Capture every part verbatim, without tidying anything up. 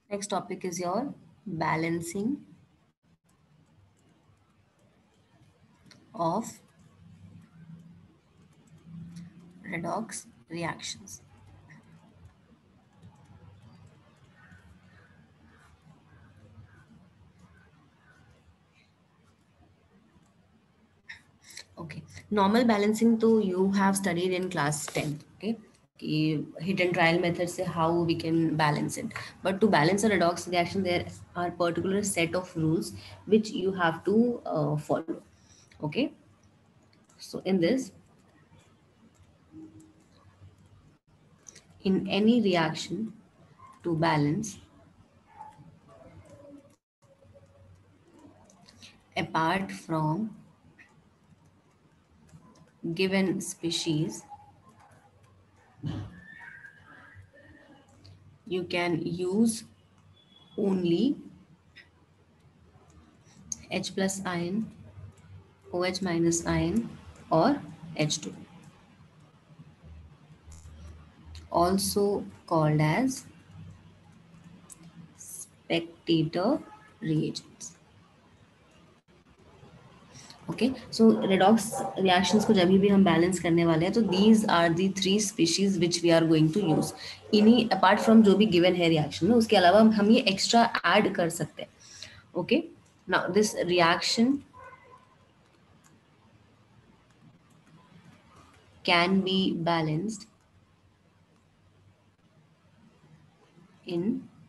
Next topic is your balancing of redox reactions. Okay, normal balancing तो you have studied in class tenth. Okay, कि hit and trial method से how we can balance it. But to balance a redox reaction, there are particular set of rules which you have to uh, follow. Okay, so in this, in any reaction to balance, apart from given species, you can use only H plus ion, OH minus ion, or H two, also called as spectator reagents. Okay, so redox reactions को जब भी हम balance करने वाले हैं तो these are the three species which we are going to use. इन्हीं apart from जो भी गिवन है रिएक्शन में, उसके अलावा हम ये एक्स्ट्रा ऐड कर सकते हैं। Okay, now this reaction can be balanced in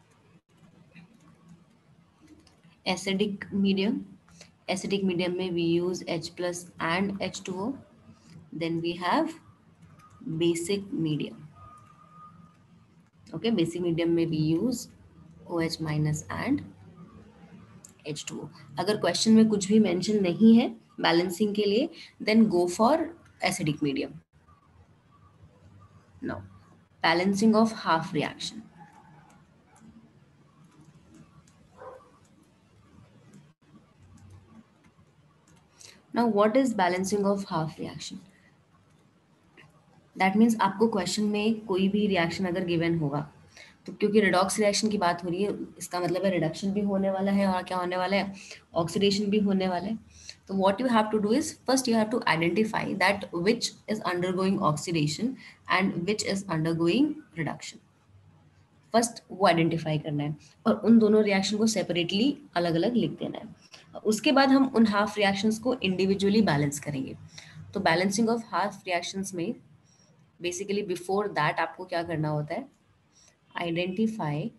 acidic medium. Acidic medium में we use H plus and H two O. Then we have basic medium. Okay, basic medium में we use OH minus and H two O. अगर question में कुछ भी mention नहीं है balancing के लिए, then go for acidic medium. Now, balancing of half reaction. Now, what is balancing of half reaction? That means आपको क्वेश्चन में कोई भी रिएक्शन अगर गिवन होगा, तो क्योंकि रिडॉक्स रिएक्शन की बात हो रही है, इसका मतलब है रिडक्शन भी होने वाला है और क्या होने वाला है, ऑक्सीडेशन भी होने वाला है। तो what you have to do is, first you have to identify that which is undergoing oxidation and which is undergoing reduction. First वो आइडेंटिफाई करना है और उन दोनों रिएक्शन को सेपरेटली अलग अलग लिख देना है। उसके बाद हम उन हाफ रिएक्शंस को इंडिविजुअली बैलेंस करेंगे। तो बैलेंसिंग ऑफ हाफ रिएक्शंस में बेसिकली बिफोर दैट आपको क्या करना होता है, identify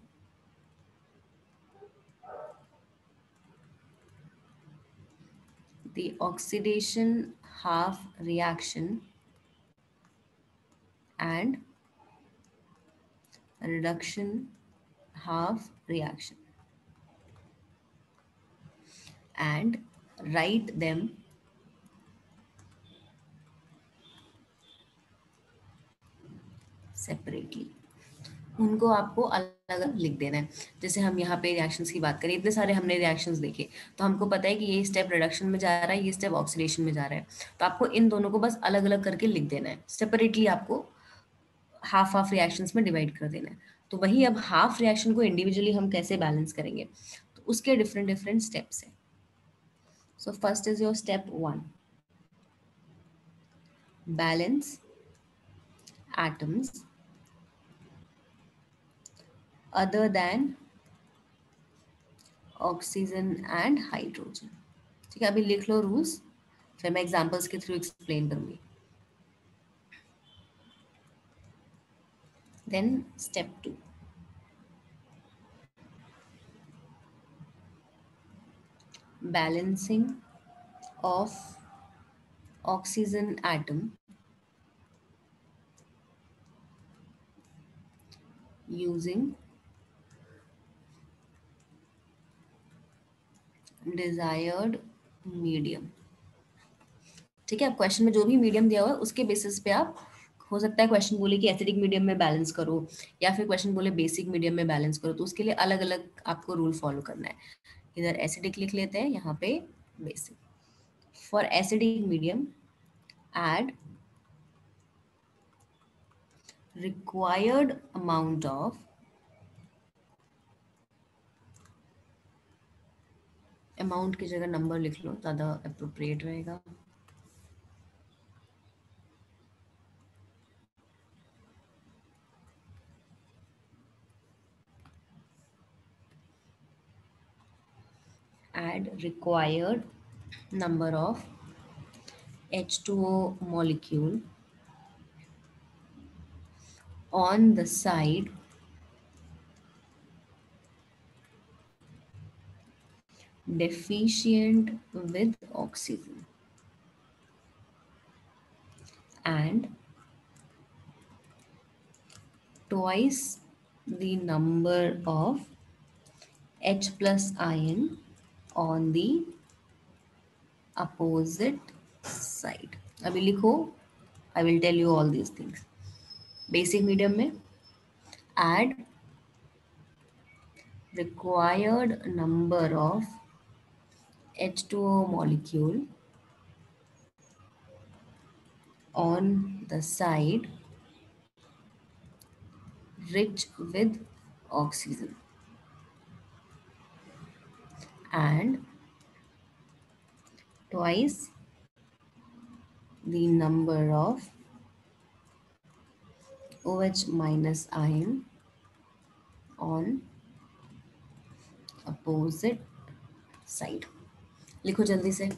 the oxidation half reaction and reduction half reaction and write them separately. उनको आपको अलग अलग लिख देना है। जैसे हम यहाँ पे रिएक्शंस की बात करें, इतने सारे हमने रिएक्शंस देखे, तो हमको पता है कि ये स्टेप रिडक्शन में जा रहा है, ये स्टेप ऑक्सीडेशन में जा रहा है। तो आपको इन दोनों को बस अलग अलग करके लिख देना है, सेपरेटली आपको हाफ हाफ रिएक्शंस में डिवाइड कर देना है। तो वही अब हाफ रिएक्शन को इंडिविजुअली हम कैसे बैलेंस करेंगे, तो उसके डिफरेंट डिफरेंट स्टेप्स हैं। So first is your step one, balance atoms other than oxygen and hydrogen. ठीक है, अभी लिख लो रूल्स, फिर मैं एग्जांपल्स के थ्रू एक्सप्लेन करूंगी। Then step two, balancing of oxygen atom using desired medium। ठीक है, अब क्वेश्चन में जो भी मीडियम दिया हुआ है उसके बेसिस पे आप, हो सकता है क्वेश्चन बोले कि एसिडिक मीडियम में बैलेंस करो, या फिर क्वेश्चन बोले बेसिक मीडियम में बैलेंस करो, तो उसके लिए अलग अलग आपको रूल फॉलो करना है। इधर एसिडिक लिख लेते हैं, यहाँ पे basic. For acidic medium add required amount of amount की जगह नंबर लिख लो, ज़्यादा अप्रोप्रिएट रहेगा। Add required number of H two O molecule on the side deficient with oxygen and twice the number of H plus ion on the opposite side. अभी लिखो, I will tell you all these things. Basic medium में add required number of H two O molecule on the side rich with oxygen and twice the number of OH minus ion on opposite side. लिखो जल्दी से।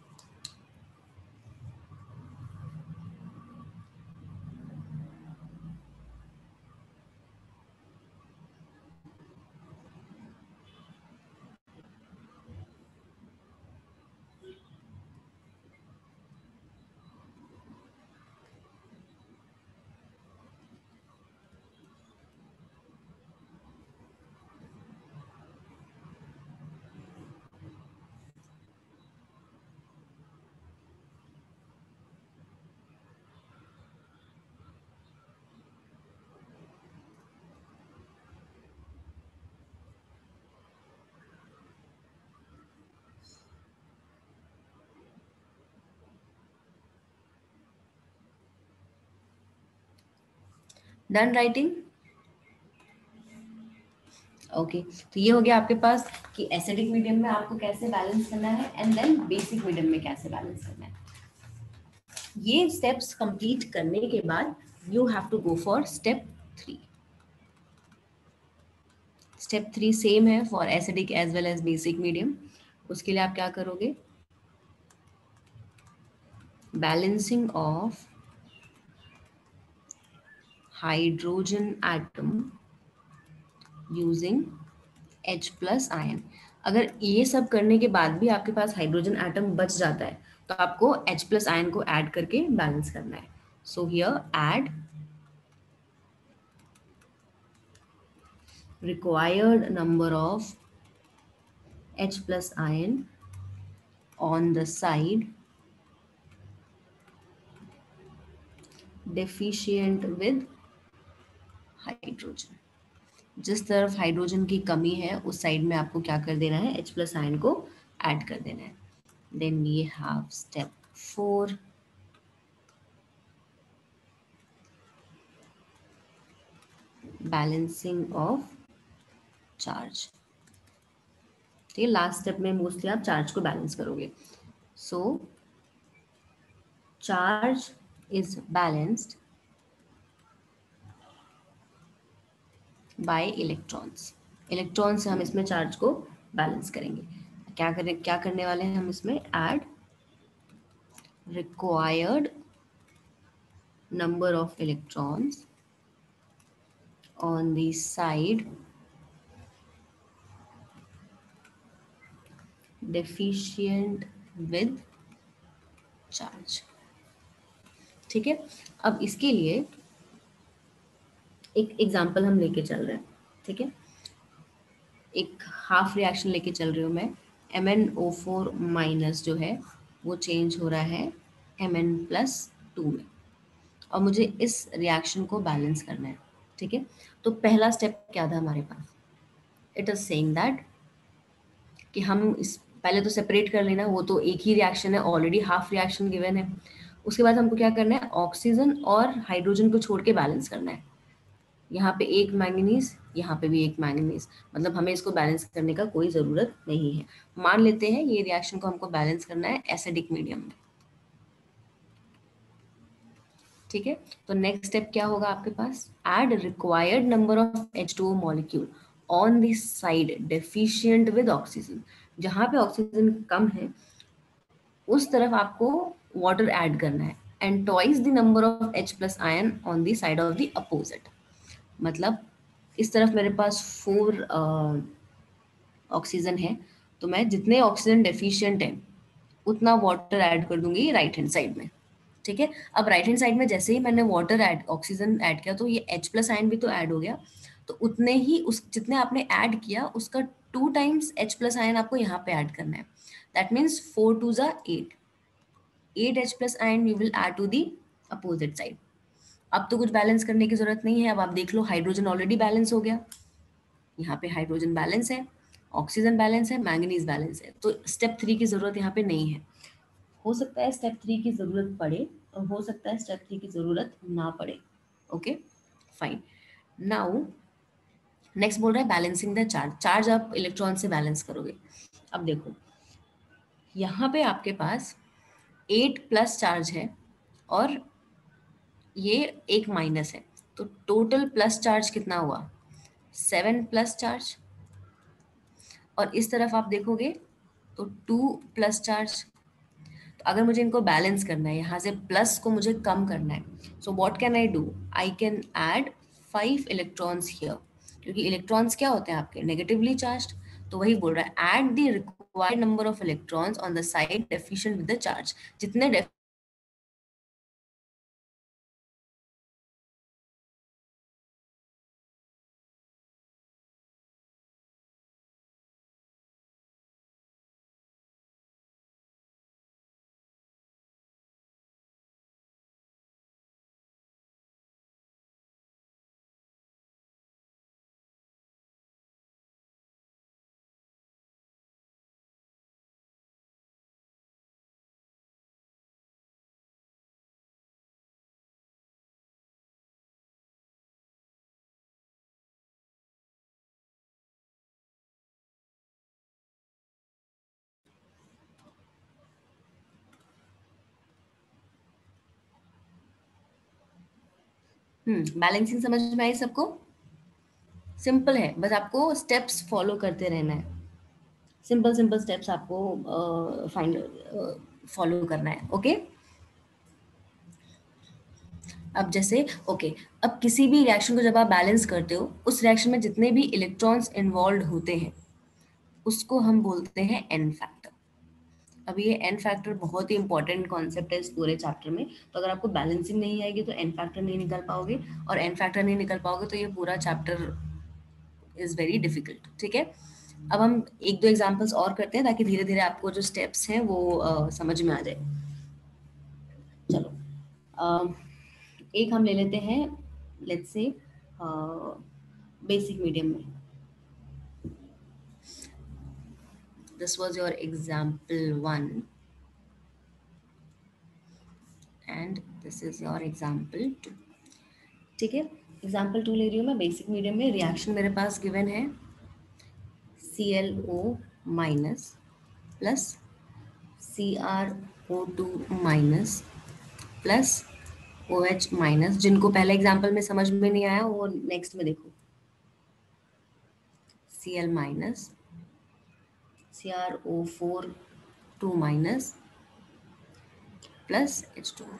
Done writing? Okay okay. तो ये हो गया आपके पास कि एसिडिक मीडियम में आपको कैसे बैलेंस करना है एंड देन बेसिक मीडियम में कैसे बैलेंस करना है। ये स्टेप्स कंप्लीट करने के बाद you have to go for step three. Step three same है for acidic as well as basic medium. उसके लिए आप क्या करोगे? Balancing of hydrogen atom using H plus ion. अगर ये सब करने के बाद भी आपके पास हाइड्रोजन एटम बच जाता है तो आपको H प्लस आयन को ऐड करके बैलेंस करना है। So here add required number of H plus ion on the side deficient with hydrogen। जिस तरफ हाइड्रोजन की कमी है उस साइड में आपको क्या कर देना है? H प्लस आयन को ऐड कर देना है। Then we have step four, balancing of charge. ठीक है, लास्ट स्टेप में मोस्टली आप चार्ज को बैलेंस करोगे। So charge is balanced by electrons. Electron से हम इसमें चार्ज को बैलेंस करेंगे। क्या करें, क्या करने वाले हैं हम इसमें? Add required number of electrons on the side deficient with charge. ठीक है, अब इसके लिए एक एग्जांपल हम लेके चल रहे हैं। ठीक है, एक हाफ रिएक्शन लेके चल रही हूँ मैं। M N O four minus जो है वो चेंज हो रहा है एम एन प्लस टू में और मुझे इस रिएक्शन को बैलेंस करना है। ठीक है, तो पहला स्टेप क्या था हमारे पास? इट इज सेइंग दैट कि हम इस पहले तो सेपरेट कर लेना, वो तो एक ही रिएक्शन है, ऑलरेडी हाफ रिएक्शन गिवन है। उसके बाद हमको क्या करना है? ऑक्सीजन और हाइड्रोजन को छोड़ के बैलेंस करना है। यहाँ पे एक मैंगनीज, यहाँ पे भी एक मैंगनीज, मतलब हमें इसको बैलेंस करने का कोई ज़रूरत नहीं है। मान लेते हैं ये रिएक्शन को हमको बैलेंस करना है एसिडिक मीडियम में, ठीक है। तो नेक्स्ट स्टेप क्या होगा आपके पास, add required number of H two O molecule on this side deficient with oxygen. जहाँ पे ऑक्सीजन कम है उस तरफ आपको वाटर ऐड करना है, and twice the number of H plus ion on the side of the opposite. मतलब इस तरफ मेरे पास फोर ऑक्सीजन है, तो मैं जितने ऑक्सीजन डेफिशिएंट है उतना वाटर ऐड कर दूंगी राइट हैंड साइड में, ठीक है। अब राइट हैंड साइड में जैसे ही मैंने वाटर ऐड ऑक्सीजन ऐड किया तो ये H प्लस आयन भी तो ऐड हो गया, तो उतने ही उस जितने आपने ऐड किया उसका two times H plus ion आपको यहाँ पे ऐड करना है। दैट मीन्स फोर टू ज़ा eight, eight H plus ion you will add to the opposite side. अब तो कुछ बैलेंस करने की जरूरत नहीं है, अब आप देख लो हाइड्रोजन ऑलरेडी बैलेंस हो गया, यहाँ पे हाइड्रोजन बैलेंस है, ऑक्सीजन बैलेंस है, मैंगनीज बैलेंस है, तो स्टेप थ्री की जरूरत यहाँ पे नहीं है। हो सकता है स्टेप थ्री की जरूरत पड़े और हो सकता है स्टेप थ्री की जरूरत ना पड़े। Okay fine. नाउ नेक्स्ट बोल रहा है बैलेंसिंग द चार्ज, चार्ज आप इलेक्ट्रॉन से बैलेंस करोगे। अब देखो यहाँ पे आपके पास एट प्लस चार्ज है और ये एक माइनस है, तो टोटल प्लस चार्ज कितना हुआ, सेवन प्लस चार्ज। और इस तरफ आप देखोगे तो टू प्लस चार्ज। तो अगर मुझे इनको बैलेंस करना है, यहाँ से प्लस को मुझे कम करना है, so what can I do, I can add five electrons here, क्योंकि इलेक्ट्रॉन्स क्या होते हैं आपके नेगेटिवली चार्ज। तो वही बोल रहा है add the required number of electrons on the side deficient with the charge. जितने def- हम्म बैलेंसिंग समझ में आई सबको, सिंपल है, बस आपको स्टेप्स फॉलो करते रहना है, सिंपल सिंपल स्टेप्स आपको फाइंड फॉलो करना है। ओके अब जैसे ओके अब किसी भी रिएक्शन को जब आप बैलेंस करते हो उस रिएक्शन में जितने भी इलेक्ट्रॉन्स इन्वॉल्व होते हैं उसको हम बोलते हैं एन फैक्टर। अब ये एन फैक्टर बहुत ही इंपॉर्टेंट कॉन्सेप्ट है इस पूरे चैप्टर में, तो अगर आपको बैलेंसिंग नहीं आएगी तो एन फैक्टर नहीं निकल पाओगे, और एन फैक्टर नहीं निकल पाओगे तो ये पूरा चैप्टर इज वेरी डिफिकल्ट, ठीक है। अब हम एक दो एग्जांपल्स और करते हैं ताकि धीरे धीरे आपको जो स्टेप्स हैं वो अ, समझ में आ जाए। चलो अ, एक हम ले लेते हैं, लेट्स से बेसिक मीडियम में, this was your example one and this is your example two, ठीक है। एग्जांपल टू ले रही हूँ मैं बेसिक मीडियम में, रिएक्शन मेरे पास गिवन है C L O minus plus C R O two minus plus O H minus. जिनको पहले एग्जाम्पल में समझ में नहीं आया वो नेक्स्ट में देखो, C L minus C R O four two minus plus H two.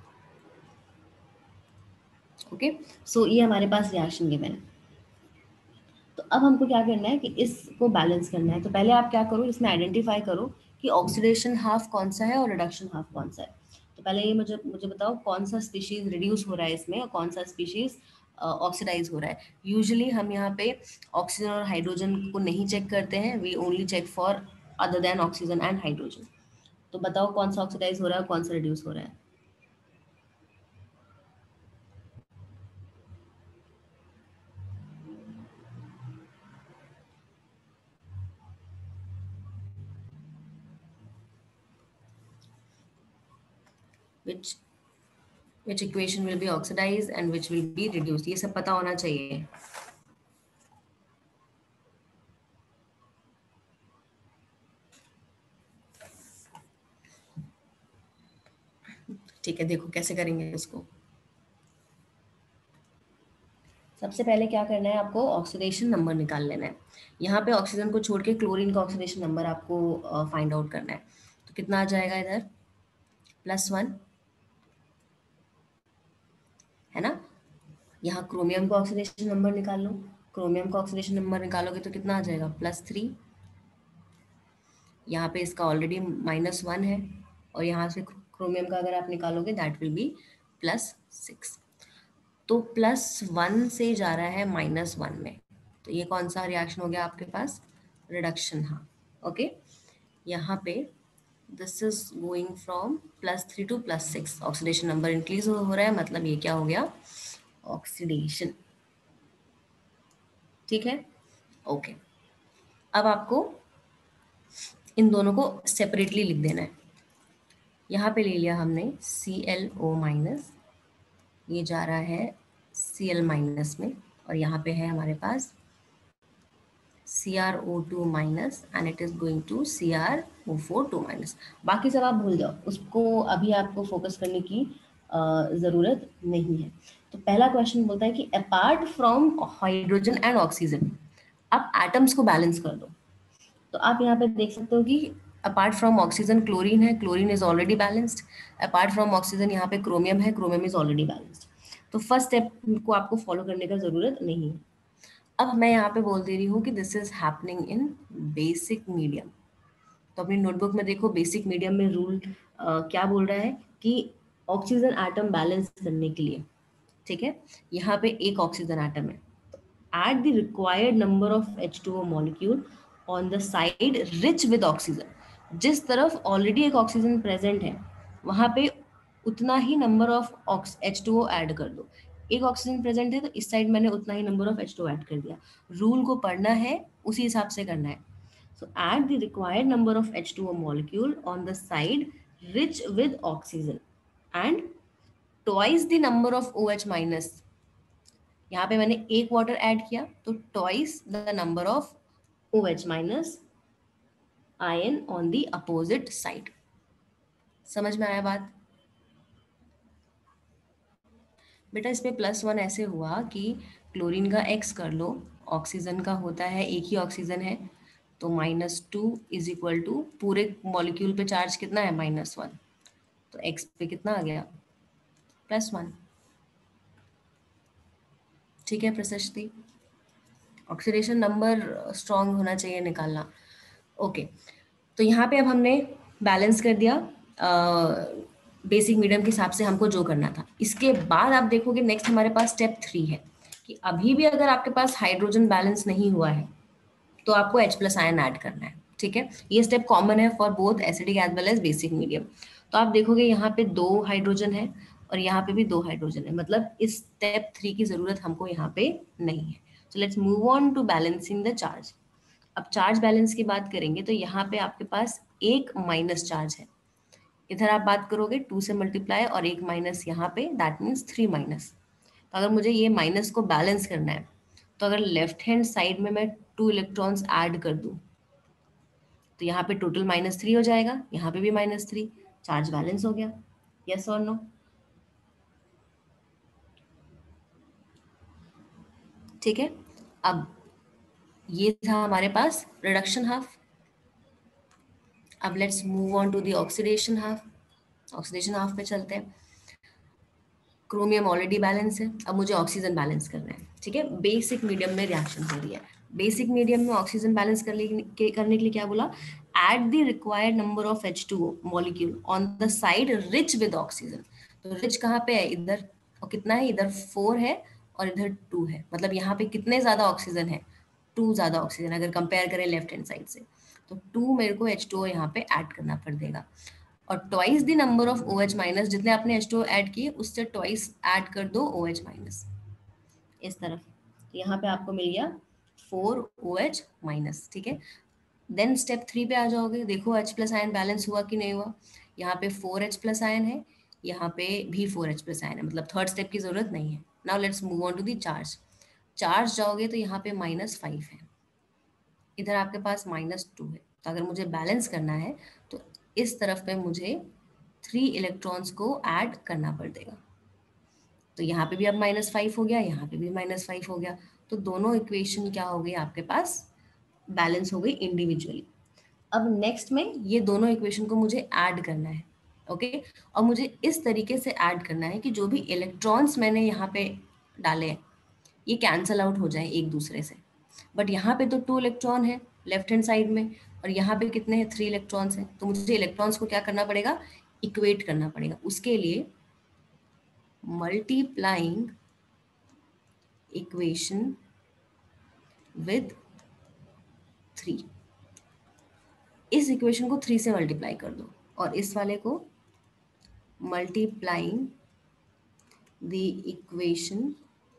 Okay so ये हमारे पास रिएक्शन गिवन है। तो अब हमको क्या करना है कि इसको बैलेंस करना है, तो पहले आप क्या करो इसमें आइडेंटिफाई करो कि ऑक्सीडेशन हाफ कौन सा है और रिडक्शन हाफ कौन सा है। तो पहले ये मुझे मुझे बताओ कौन सा स्पीशीज रिड्यूस हो रहा है इसमें और कौन सा स्पीशीज ऑक्सीडाइज हो रहा है। यूजुअली हम यहाँ पे ऑक्सीजन और हाइड्रोजन को नहीं चेक करते हैं, we only check for other than oxygen and hydrogen. तो बताओ कौन सा ऑक्सीडाइज हो रहा है कौन सा रिड्यूस हो रहा है। विच which equation will be oxidized and which will be reduced. ये सब पता होना चाहिए. ठीक है, देखो कैसे करेंगे इसको. सबसे पहले क्या करना है, आपको ऑक्सीडेशन नंबर निकाल लेना है. यहाँ पे ऑक्सीजन को छोड़ के क्लोरीन का ऑक्सीडेशन नंबर आपको फाइंड आउट करना है. तो कितना आ जाएगा इधर, प्लस वन, है ना. यहाँ क्रोमियम का ऑक्सीडेशन नंबर निकाल लो. क्रोमियम का ऑक्सीडेशन नंबर निकालोगे तो कितना आ जाएगा, प्लस थ्री. यहाँ पे इसका ऑलरेडी माइनस वन है, और यहाँ से क्रोमियम का अगर आप निकालोगे that will be plus six. तो प्लस वन से जा रहा है माइनस वन में, तो ये कौन सा रिएक्शन हो गया आपके पास, रिडक्शन. हाँ, ओके. यहाँ पे this is going from plus three to plus six. Oxidation number increase हो रहा है, मतलब ये क्या हो गया, ऑक्सीडेशन. ठीक है, ओके. अब आपको इन दोनों को सेपरेटली लिख देना है. यहाँ पे ले लिया हमने सी एल ओ माइनस, ये जा रहा है सी एल माइनस में, और यहाँ पे है हमारे पास C R O two minus and it is going to C R O four two minus. बाकी सब आप भूल जाओ, उसको अभी आपको फोकस करने की ज़रूरत नहीं है. तो पहला क्वेश्चन बोलता है कि apart from hydrogen and oxygen आप एटम्स को बैलेंस कर दो. तो आप यहाँ पे देख सकते हो कि अपार्ट फ्रॉम ऑक्सीजन क्लोरीन है, chlorine is already balanced. Apart from oxygen यहाँ पे क्रोमियम है, क्रोमियम इज ऑलरेडी बैलेंस्ड. तो फर्स्ट स्टेप को आपको फॉलो करने का जरूरत नहीं है. अब मैं यहाँ पे बोल दे रही हूँ कि this is happening in basic medium. तो अपनी नोटबुक में देखो, बेसिक मीडियम में रूल क्या बोल रहा है कि ऑक्सीजन एटम बैलेंस करने के लिए, ठीक है, यहाँ पे एक ऑक्सीजन एटम है. Add the required number of H two O molecule on the side rich with oxygen. जिस तरफ ऑलरेडी एक ऑक्सीजन प्रेजेंट है वहां पे उतना ही number of H two O add कर दो. एक ऑक्सीजन प्रेजेंट है तो इस साइड मैंने उतना ही number of H two O add कर दिया. रूल को पढ़ना है, उसी हिसाब से करना है. So add the required number of H two O molecule on the side rich with oxygen and twice the number of O H minus. यहाँ पे मैंने एक वाटर ऐड किया तो twice the number of O H minus ion on the opposite side. समझ में आया बात? बेटा इसमें प्लस वन ऐसे हुआ कि क्लोरीन का एक्स कर लो, ऑक्सीजन का होता है एक ही ऑक्सीजन है, तो minus two is equal to पूरे मॉलिक्यूल पे चार्ज कितना है, माइनस वन. तो एक्स पे कितना आ गया, प्लस वन. ठीक है प्रशस्ति, ऑक्सीडेशन नंबर स्ट्रॉन्ग होना चाहिए निकालना. ओके, तो यहाँ पे अब हमने बैलेंस कर दिया बेसिक मीडियम के हिसाब से हमको जो करना था. इसके बाद आप देखोगे नेक्स्ट हमारे पास स्टेप थ्री है कि अभी भी अगर आपके पास हाइड्रोजन बैलेंस नहीं हुआ है तो आपको H प्लस आयन ऐड करना है. ठीक है, ये स्टेप कॉमन है for both acidic as well as basic medium. तो आप देखोगे यहाँ पे दो हाइड्रोजन है और यहाँ पे भी दो हाइड्रोजन है, मतलब इस स्टेप थ्री की जरूरत हमको यहाँ पे नहीं है. So let's move on to balancing the charge. अब चार्ज बैलेंस की बात करेंगे तो यहाँ पे आपके पास एक माइनस चार्ज है. इधर आप बात करोगे टू से मल्टीप्लाई और एक माइनस यहाँ पे, दैट मीन्स थ्री माइनस. तो अगर मुझे ये माइनस को बैलेंस करना है तो अगर लेफ्ट हैंड साइड में मैं टू इलेक्ट्रॉन्स ऐड कर दूं तो यहाँ पे टोटल माइनस थ्री हो जाएगा, यहाँ पे भी माइनस थ्री. चार्ज बैलेंस हो गया. यस और नो? ठीक है, अब ये था हमारे पास रिडक्शन हाफ. अब let's move on to the oxidation half. Oxidation half पे चलते हैं. क्रोमियम ऑलरेडी बैलेंस है, अब मुझे ऑक्सीजन बैलेंस करना है. ठीक है, बेसिक मीडियम में रिएक्शन हो रही है. बेसिक मीडियम में ऑक्सीजन बैलेंस करने के करने के लिए क्या बोला, add the required number of H two O molecule on the side rich with oxygen. तो रिच कहाँ पे है, इधर. और कितना है, इधर फोर है और इधर टू है, मतलब यहाँ पे कितने ज्यादा ऑक्सीजन है, टू ज्यादा ऑक्सीजन अगर कंपेयर करें लेफ्ट हैंड साइड से. तो टू मेरे को एच टू ओ यहाँ पे ऐड करना पड़ देगा. और twice the number of O H minus, जितने आपने एच टू ओ ऐड किए उससे ट्वाइस ऐड कर दो ओ एच माइनस इस तरफ. यहाँ पे आपको मिल गया फोर ओ एच माइनस. ठीक है, देन स्टेप थ्री पे आ जाओगे. देखो एच प्लस आयन बैलेंस हुआ कि नहीं हुआ. यहाँ पे फोर एच प्लस आयन है, यहाँ पे भी फोर एच प्लस आयन है, मतलब थर्ड स्टेप की जरूरत नहीं है। Now let's move on to the charge. Charge जाओगे तो यहाँ पे माइनस फाइव है, इधर आपके पास माइनस टू है। तो अगर मुझे बैलेंस करना है तो इस तरफ पे मुझे थ्री इलेक्ट्रॉन्स को ऐड करना पड़ेगा। तो यहाँ पे भी अब माइनस फाइव हो गया, यहाँ पे भी माइनस फाइव हो गया। तो दोनों इक्वेशन क्या हो गई आपके पास, बैलेंस हो गई इंडिविजुअली। अब नेक्स्ट में ये दोनों इक्वेशन को मुझे ऐड करना है, ओके। और मुझे इस तरीके से ऐड करना है कि जो भी इलेक्ट्रॉन्स मैंने यहाँ पे डाले हैं ये कैंसल आउट हो जाए एक दूसरे से। बट यहाँ पे तो टू इलेक्ट्रॉन है लेफ्ट हैंड साइड में, और यहाँ पे कितने हैं, थ्री इलेक्ट्रॉन्स हैं। तो मुझे इलेक्ट्रॉन्स को क्या करना पड़ेगा, इक्वेट करना पड़ेगा। उसके लिए मल्टीप्लाइंग इक्वेशन विद थ्री, इस इक्वेशन को थ्री से मल्टीप्लाई कर दो और इस वाले को multiplying the equation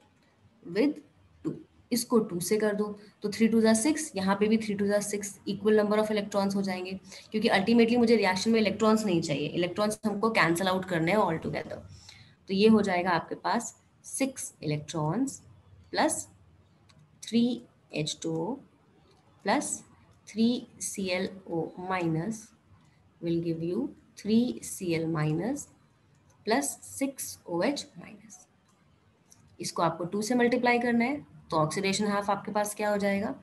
with two, इसको टू से कर दो। तो थ्री टू ज़ा सिक्स, यहाँ पे भी थ्री टू ज़ा six, equal number of electrons हो जाएंगे, क्योंकि अल्टीमेटली मुझे रिएक्शन में इलेक्ट्रॉन्स नहीं चाहिए, इलेक्ट्रॉन्स हमको कैंसल आउट करने हैं ऑल टुगेदर। तो ये हो जाएगा आपके पास six electrons plus three H two O plus three C L O minus will give you three C L minus plus six O H minus। इसको आपको टू से मल्टीप्लाई करना है तो ऑक्सीडेशन हाफ आपके पास क्या हो जाएगा,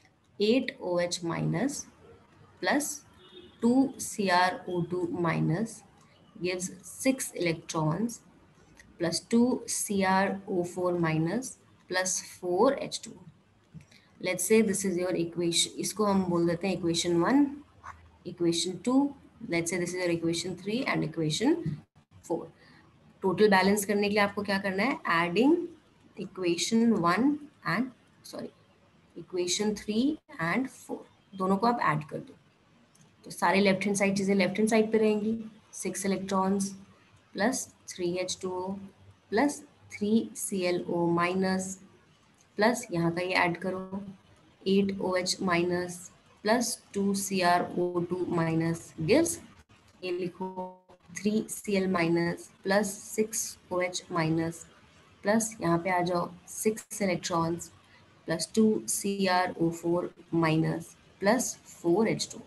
eight O H minus plus two C R O two minus gives six electrons plus two C R O four minus plus four H two. Let's say this is your equation, इसको हम बोल देते हैं equation one, equation two, let's say this is your equation three and equation four. Total balance करने के लिए आपको क्या करना है, adding equation one and sorry equation three and four, दोनों को आप ऐड कर दो। तो सारे लेफ्ट हैंड साइड चीज़ें लेफ्ट हैंड साइड पे रहेंगी, six electrons plus three H two O plus three C L O minus plus यहाँ का ये ऐड करो eight O H minus plus two C R O two minus gives, ये लिखो three C L minus plus six O H minus plus यहाँ पे आ जाओ six electrons plus two C R O four minus plus four H two.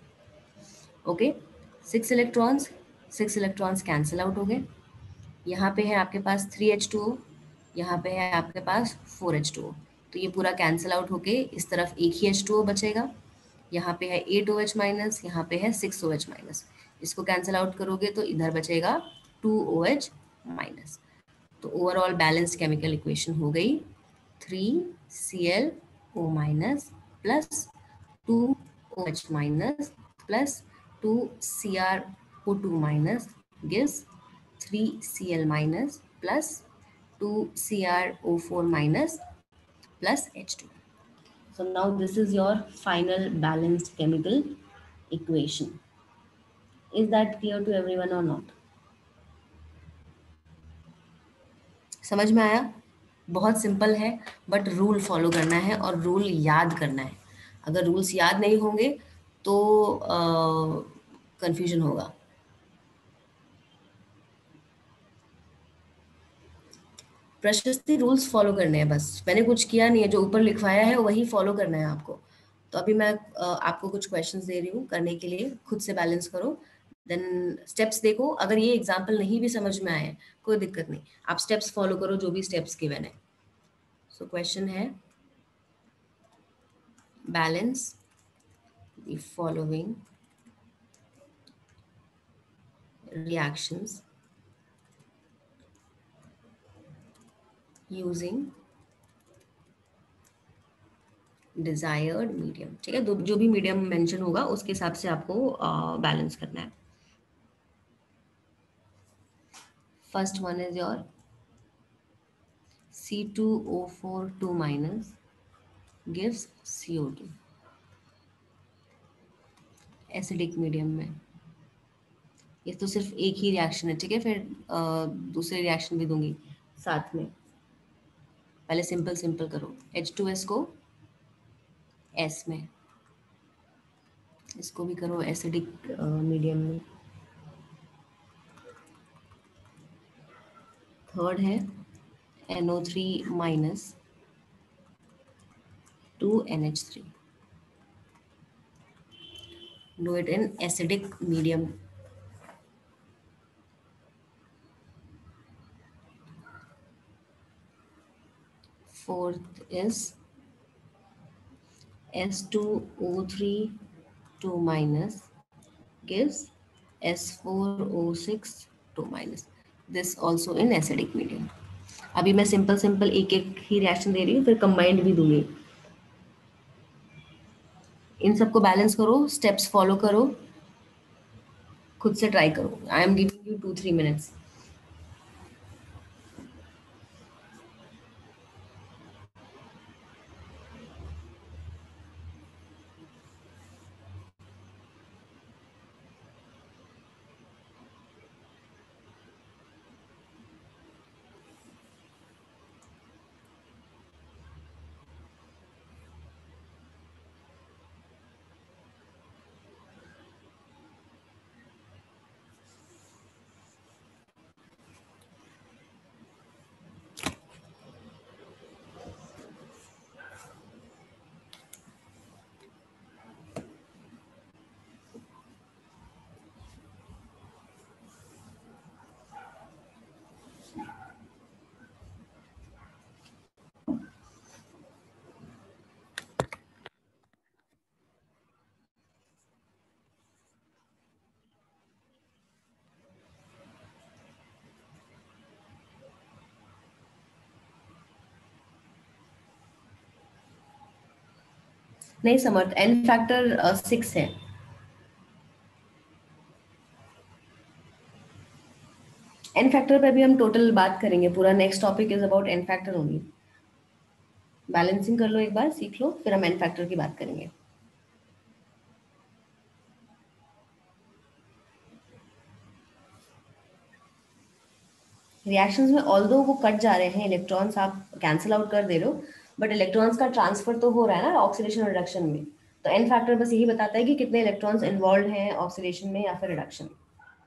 Okay, six electrons six electrons cancel out हो गए। यहाँ पे है आपके पास थ्री एच टू ओ, यहाँ पे है आपके पास फोर एच टू ओ। तो ये पूरा कैंसिल आउट होके इस तरफ एक ही एच टू ओ बचेगा। यहाँ पे है एट ओ एच माइनस, यहाँ पे है सिक्स ओ एच माइनस। इसको कैंसिल आउट करोगे तो इधर बचेगा टू ओ एच माइनस। तो ओवरऑल बैलेंस केमिकल इक्वेशन हो गई three C L O minus plus two O H minus plus two C R O two minus gives three C L minus plus two C R O four minus plus H two. So now this is your final balanced chemical equation. Is that clear to everyone or not? समझ में आया? बहुत simple है, but rule follow करना है और rule याद करना है। अगर रूल्स याद नहीं होंगे तो कंफ्यूजन uh, होगा। प्रशस्ति रूल्स फॉलो करने हैं, बस मैंने कुछ किया नहीं है, जो ऊपर लिखवाया है वही फॉलो करना है आपको। तो अभी मैं uh, आपको कुछ क्वेश्चंस दे रही हूँ करने के लिए, खुद से बैलेंस करो। देन स्टेप्स देखो, अगर ये एग्जाम्पल नहीं भी समझ में आए कोई दिक्कत नहीं, आप स्टेप्स फॉलो करो जो भी स्टेप्स गिवन है। सो क्वेश्चन है balance the following reactions using desired medium। ठीक है, जो भी मीडियम मेंशन होगा उसके हिसाब से आपको बैलेंस uh, करना है। First one is your C two O four two minus gives C O two, acidic medium में। ये तो सिर्फ एक ही रिएक्शन है, ठीक है, फिर uh, दूसरे रिएक्शन भी दूंगी साथ में। पहले सिंपल सिंपल करो, एच टू एस को एस में, इसको भी करो एसिडिक मीडियम में। थर्ड है N O three minus to N H three. Do it in acidic medium. Fourth is S two O three two minus gives S four O six two minus. This also in acidic medium. अभी मैं simple simple एक एक ही reaction दे रही हूँ, फिर combined भी दूंगी. इन सबको बैलेंस करो, स्टेप्स फॉलो करो, खुद से ट्राई करो. I am giving you two three minutes. नहीं समर्थ, एन फैक्टर सिक्स है. एन फैक्टर पे अभी हम टोटल बात करेंगे. पूरा next topic is about n factor only. Balancing कर लो एक बार, सीख लो, फिर हम एन फैक्टर की बात करेंगे. रिएक्शंस में ऑल्दो वो कट जा रहे हैं, इलेक्ट्रॉन्स आप कैंसिल आउट कर दे रहे हो, बट इलेक्ट्रॉन्स का ट्रांसफर तो हो रहा है ना ऑक्सीडेशन रिडक्शन में. तो एन फैक्टर बस यही बताता है कि कितने इलेक्ट्रॉन्स इन्वॉल्व हैं ऑक्सीडेशन में या फिर रिडक्शन में.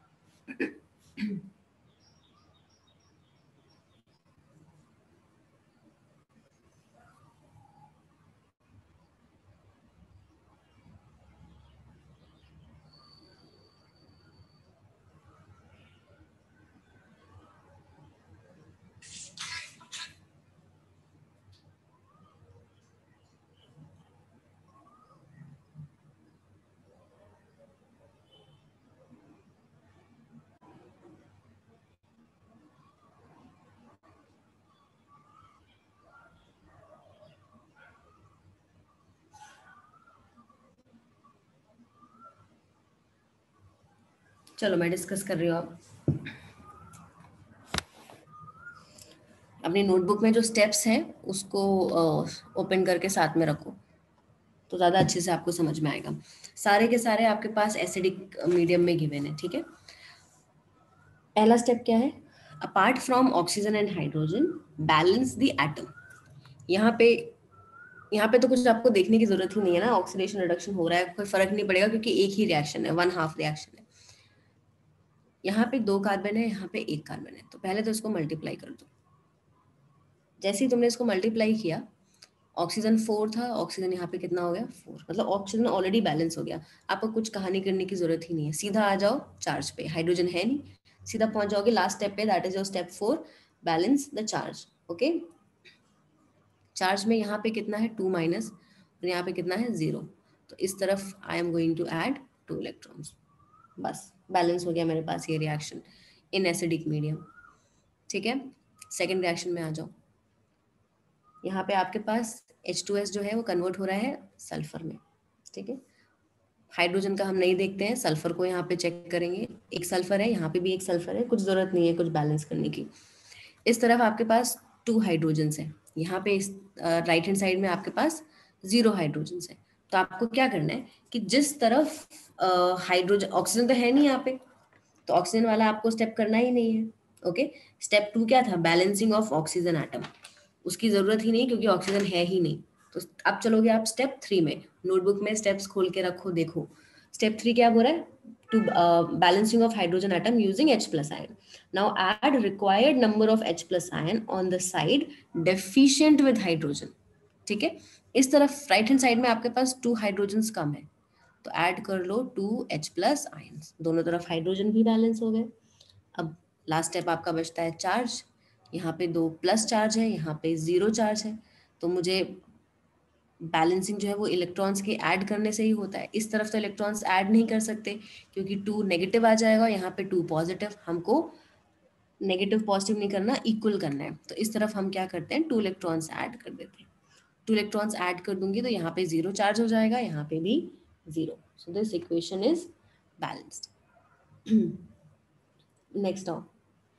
चलो मैं डिस्कस कर रही हूँ. आप अपनी नोटबुक में जो स्टेप्स हैं उसको ओपन करके साथ में रखो, तो ज़्यादा अच्छे से आपको समझ में आएगा. सारे के सारे आपके पास एसिडिक मीडियम में गिवन है. ठीक है. पहला स्टेप क्या है? Apart from oxygen and hydrogen balance the atom. यहाँ पे यहाँ पे तो कुछ आपको देखने की जरूरत ही नहीं है ना. ऑक्सीडेशन रिडक्शन हो रहा है, कोई फर्क नहीं पड़ेगा क्योंकि एक ही रिएक्शन है, वन हाफ रिएक्शन है. यहाँ पे दो कार्बन है, यहाँ पे एक कार्बन है, तो पहले तो इसको मल्टीप्लाई कर दो. जैसे ही तुमने इसको मल्टीप्लाई किया, ऑक्सीजन फोर था, ऑक्सीजन यहाँ पे कितना हो गया? फोर. मतलब ऑक्सीजन ऑलरेडी बैलेंस हो गया. आपको कुछ कहानी करने की जरूरत ही नहीं है, सीधा आ जाओ चार्ज पे. हाइड्रोजन है नहीं, सीधा पहुंच जाओगे लास्ट स्टेप पे, that is your step four, balance the charge. Okay. Charge में यहाँ पे कितना है? टू माइनस, और यहाँ पे कितना है? जीरो. तो इस तरफ I am going to add two electrons. बस बैलेंस हो गया मेरे पास ये रिएक्शन इन एसिडिक मीडियम. ठीक है. सेकेंड रिएक्शन में आ जाओ. यहाँ पे आपके पास एच टू एस जो है वो कन्वर्ट हो रहा है सल्फर में. ठीक है. हाइड्रोजन का हम नहीं देखते हैं, सल्फर को यहाँ पे चेक करेंगे. एक सल्फर है, यहाँ पे भी एक सल्फर है, कुछ जरूरत नहीं है कुछ बैलेंस करने की. इस तरफ आपके पास टू हाइड्रोजन्स है, यहाँ पे इस राइट हैंड साइड में आपके पास जीरो हाइड्रोजन्स है. तो आपको क्या करना है कि जिस तरफ हाइड्रोजन, ऑक्सीजन तो है नहीं यहाँ पे, तो ऑक्सीजन वाला आपको स्टेप करना ही नहीं है. ओके. स्टेप टू क्या था? Balancing of oxygen atom. उसकी जरूरत ही नहीं क्योंकि ऑक्सीजन है ही नहीं. तो अब चलोगे आप स्टेप थ्री में. नोटबुक में स्टेप्स खोल के रखो, देखो स्टेप थ्री क्या हो रहा है. to uh, balancing of hydrogen atom using H plus ion. Now add required number of H plus ion on the side deficient with hydrogen. ठीक है, इस तरफ राइट हैंड साइड में आपके पास टू हाइड्रोजन कम है, तो ऐड कर लो टू एच प्लस आयंस, दोनों तरफ हाइड्रोजन भी बैलेंस हो गए। अब लास्ट स्टेप आपका बचता है चार्ज, यहाँ पे दो प्लस चार्ज है, यहाँ पे जीरो चार्ज है, तो मुझे बैलेंसिंग जो है वो इलेक्ट्रॉन्स के ऐड करने से ही होता है। इस तरफ तो इलेक्ट्रॉन्स ऐड नहीं कर सकते क्योंकि टू नेगेटिव आ जाएगा, यहाँ पे टू पॉजिटिव, हमको नेगेटिव पॉजिटिव नहीं करना, इक्वल करना है, तो इस तरफ हम क्या करते हैं, टू इलेक्ट्रॉन्स ऐड कर देते हैं। टू इलेक्ट्रॉन्स ऐड कर दूंगी तो यहाँ पे जीरो चार्ज हो जाएगा, यहाँ पे भी zero, so this equation is balanced. Next आओ,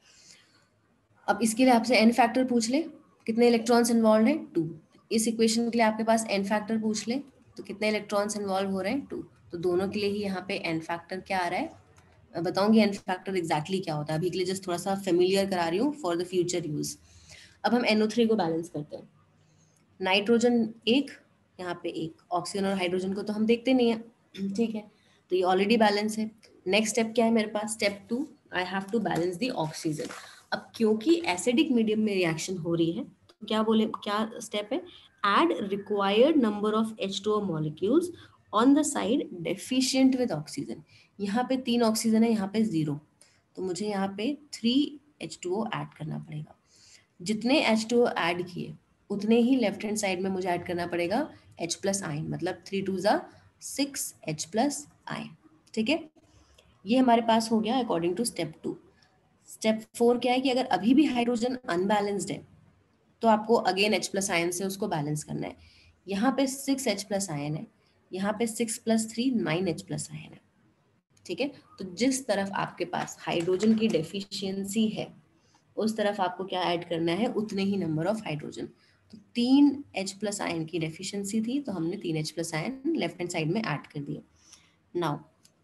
अब इसके लिए आपसे एन फैक्टर पूछ ले, कितने इलेक्ट्रॉन्स इन्वॉल्व हैं, टू। इस इक्वेशन के लिए आपके पास एन फैक्टर पूछ ले तो कितने इलेक्ट्रॉन्स इन्वॉल्व हो रहे हैं, टू। तो दोनों के लिए ही यहाँ पे एन फैक्टर क्या आ रहा है, मैं बताऊंगी एन फैक्टर एग्जैक्टली क्या होता है, अभी के लिए जस्ट थोड़ा सा फेमिलियर करा रही हूँ फॉर द फ्यूचर यूज। अब हम एन ओ थ्री को बैलेंस करते हैं, नाइट्रोजन एक, यहाँ पे एक, ऑक्सीजन और हाइड्रोजन को तो हम देखते नहीं है, ठीक है, तो ये ऑलरेडी बैलेंस है। नेक्स्ट स्टेप क्या है मेरे पास, step two, I have to balance the oxygen. अब क्योंकि एसिडिक मीडियम में रिएक्शन हो रही है तो क्या बोले, क्या स्टेप है, add required number of H two O molecules on the side deficient with oxygen. यहाँ पे तीन ऑक्सीजन है, यहाँ पे जीरो, तो मुझे यहाँ पे three H two O add करना पड़ेगा। जितने एच टू ओ ऐड किए उतने ही लेफ्ट हैंड साइड में मुझे ऐड करना पड़ेगा H प्लस आयन, मतलब थ्री टू ज़ा सिक्स एच प्लस आयन, ठीक है। ये हमारे पास हो गया according to step two. Step four क्या है कि अगर अभी भी हाइड्रोजन अनबैलेंस्ड है तो आपको अगेन H प्लस आयन से उसको बैलेंस करना है। यहाँ पे सिक्स एच प्लस आयन है, यहाँ पे six plus three nine H plus ion है, ठीक है। तो जिस तरफ आपके पास हाइड्रोजन की डेफिशिएंसी है उस तरफ आपको क्या ऐड करना है, उतने ही नंबर ऑफ हाइड्रोजन। तो तीन H प्लस आयन की डेफिशिएंसी थी तो हमने तीन H plus ion left hand side में ऐड कर दिए। Now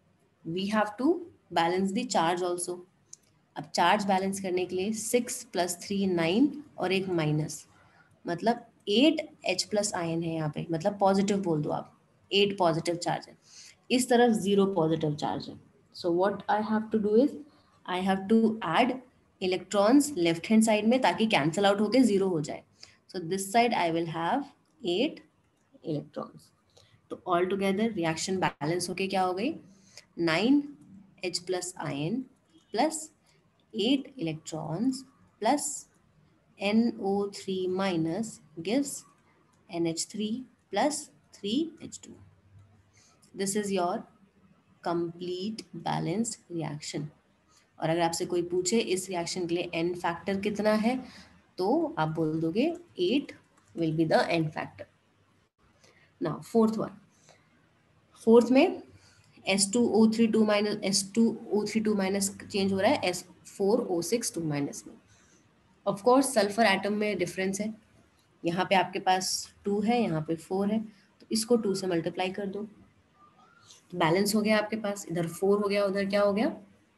we have to balance the charge also. अब चार्ज बैलेंस करने के लिए सिक्स प्लस थ्री नाइन और एक माइनस, मतलब एट एच प्लस आयन है यहाँ पे, मतलब पॉजिटिव बोल दो आप, एट पॉजिटिव चार्ज है, इस तरफ जीरो पॉजिटिव चार्ज है। So what I have to do is I have to add electrons left hand side में ताकि कैंसल आउट होके जीरो हो जाए। So this side I will have eight electrons. तो ऑल टुगेदर रिएक्शन बैलेंस होके क्या हो गई, nine H plus ion plus eight electrons plus N O three minus gives N H three plus three H two. This is your complete balanced reaction. और अगर आपसे कोई पूछे इस रिएक्शन के लिए n फैक्टर कितना है तो आप बोल दोगे eight will be the n factor. Now fourth one, fourth में S two O three two minus S two O three two minus change हो रहा है S four O six two minus में। ऑफ कोर्स सल्फर एटम में difference है, यहाँ पे आपके पास टू है, यहाँ पे फोर है, तो इसको टू से मल्टीप्लाई कर दो, तो बैलेंस हो गया आपके पास, इधर फोर हो गया, उधर क्या हो गया,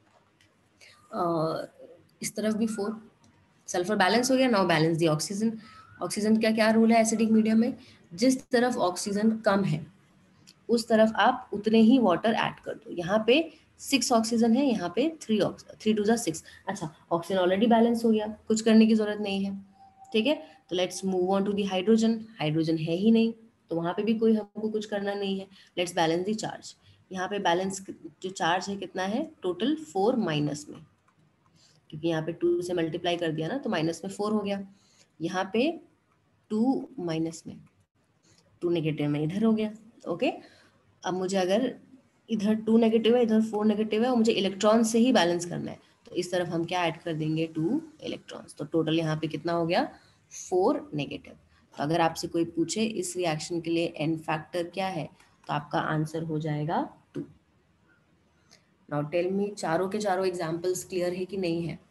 आ, इस तरफ भी फोर, सल्फर बैलेंस हो गया। Now balance the oxygen. Oxygen का क्या रूल है एसिडिक मीडियम में, जिस तरफ ऑक्सीजन कम है उस तरफ आप उतने ही वाटर ऐड कर दो। यहाँ पे सिक्स ऑक्सीजन है, यहाँ पे थ्री थ्री टू जा सिक्स, अच्छा ऑक्सीजन ऑलरेडी बैलेंस हो गया, कुछ करने की जरूरत नहीं है, ठीक है। तो let's move on to the hydrogen. Hydrogen है ही नहीं तो वहाँ पे भी कोई हमको कुछ करना नहीं है। Let's balance the charge. यहाँ पे बैलेंस जो चार्ज है कितना है, टोटल फोर माइनस में, क्योंकि यहाँ पे टू से मल्टीप्लाई कर दिया ना तो माइनस में फोर हो गया, यहाँ पे टू माइनस में, टू नेगेटिव में इधर हो गया, ओके। अब मुझे अगर इधर टू नेगेटिव है, इधर फोर नेगेटिव है और मुझे इलेक्ट्रॉन से ही बैलेंस करना है तो इस तरफ हम क्या ऐड कर देंगे, टू इलेक्ट्रॉन्स, तो टोटल यहाँ पे कितना हो गया, फोर नेगेटिव। तो अगर आपसे कोई पूछे इस रिएक्शन के लिए एन फैक्टर क्या है तो आपका आंसर हो जाएगा टू। नाउ टेल मी, चारों के चारों एग्जाम्पल्स क्लियर है कि नहीं है?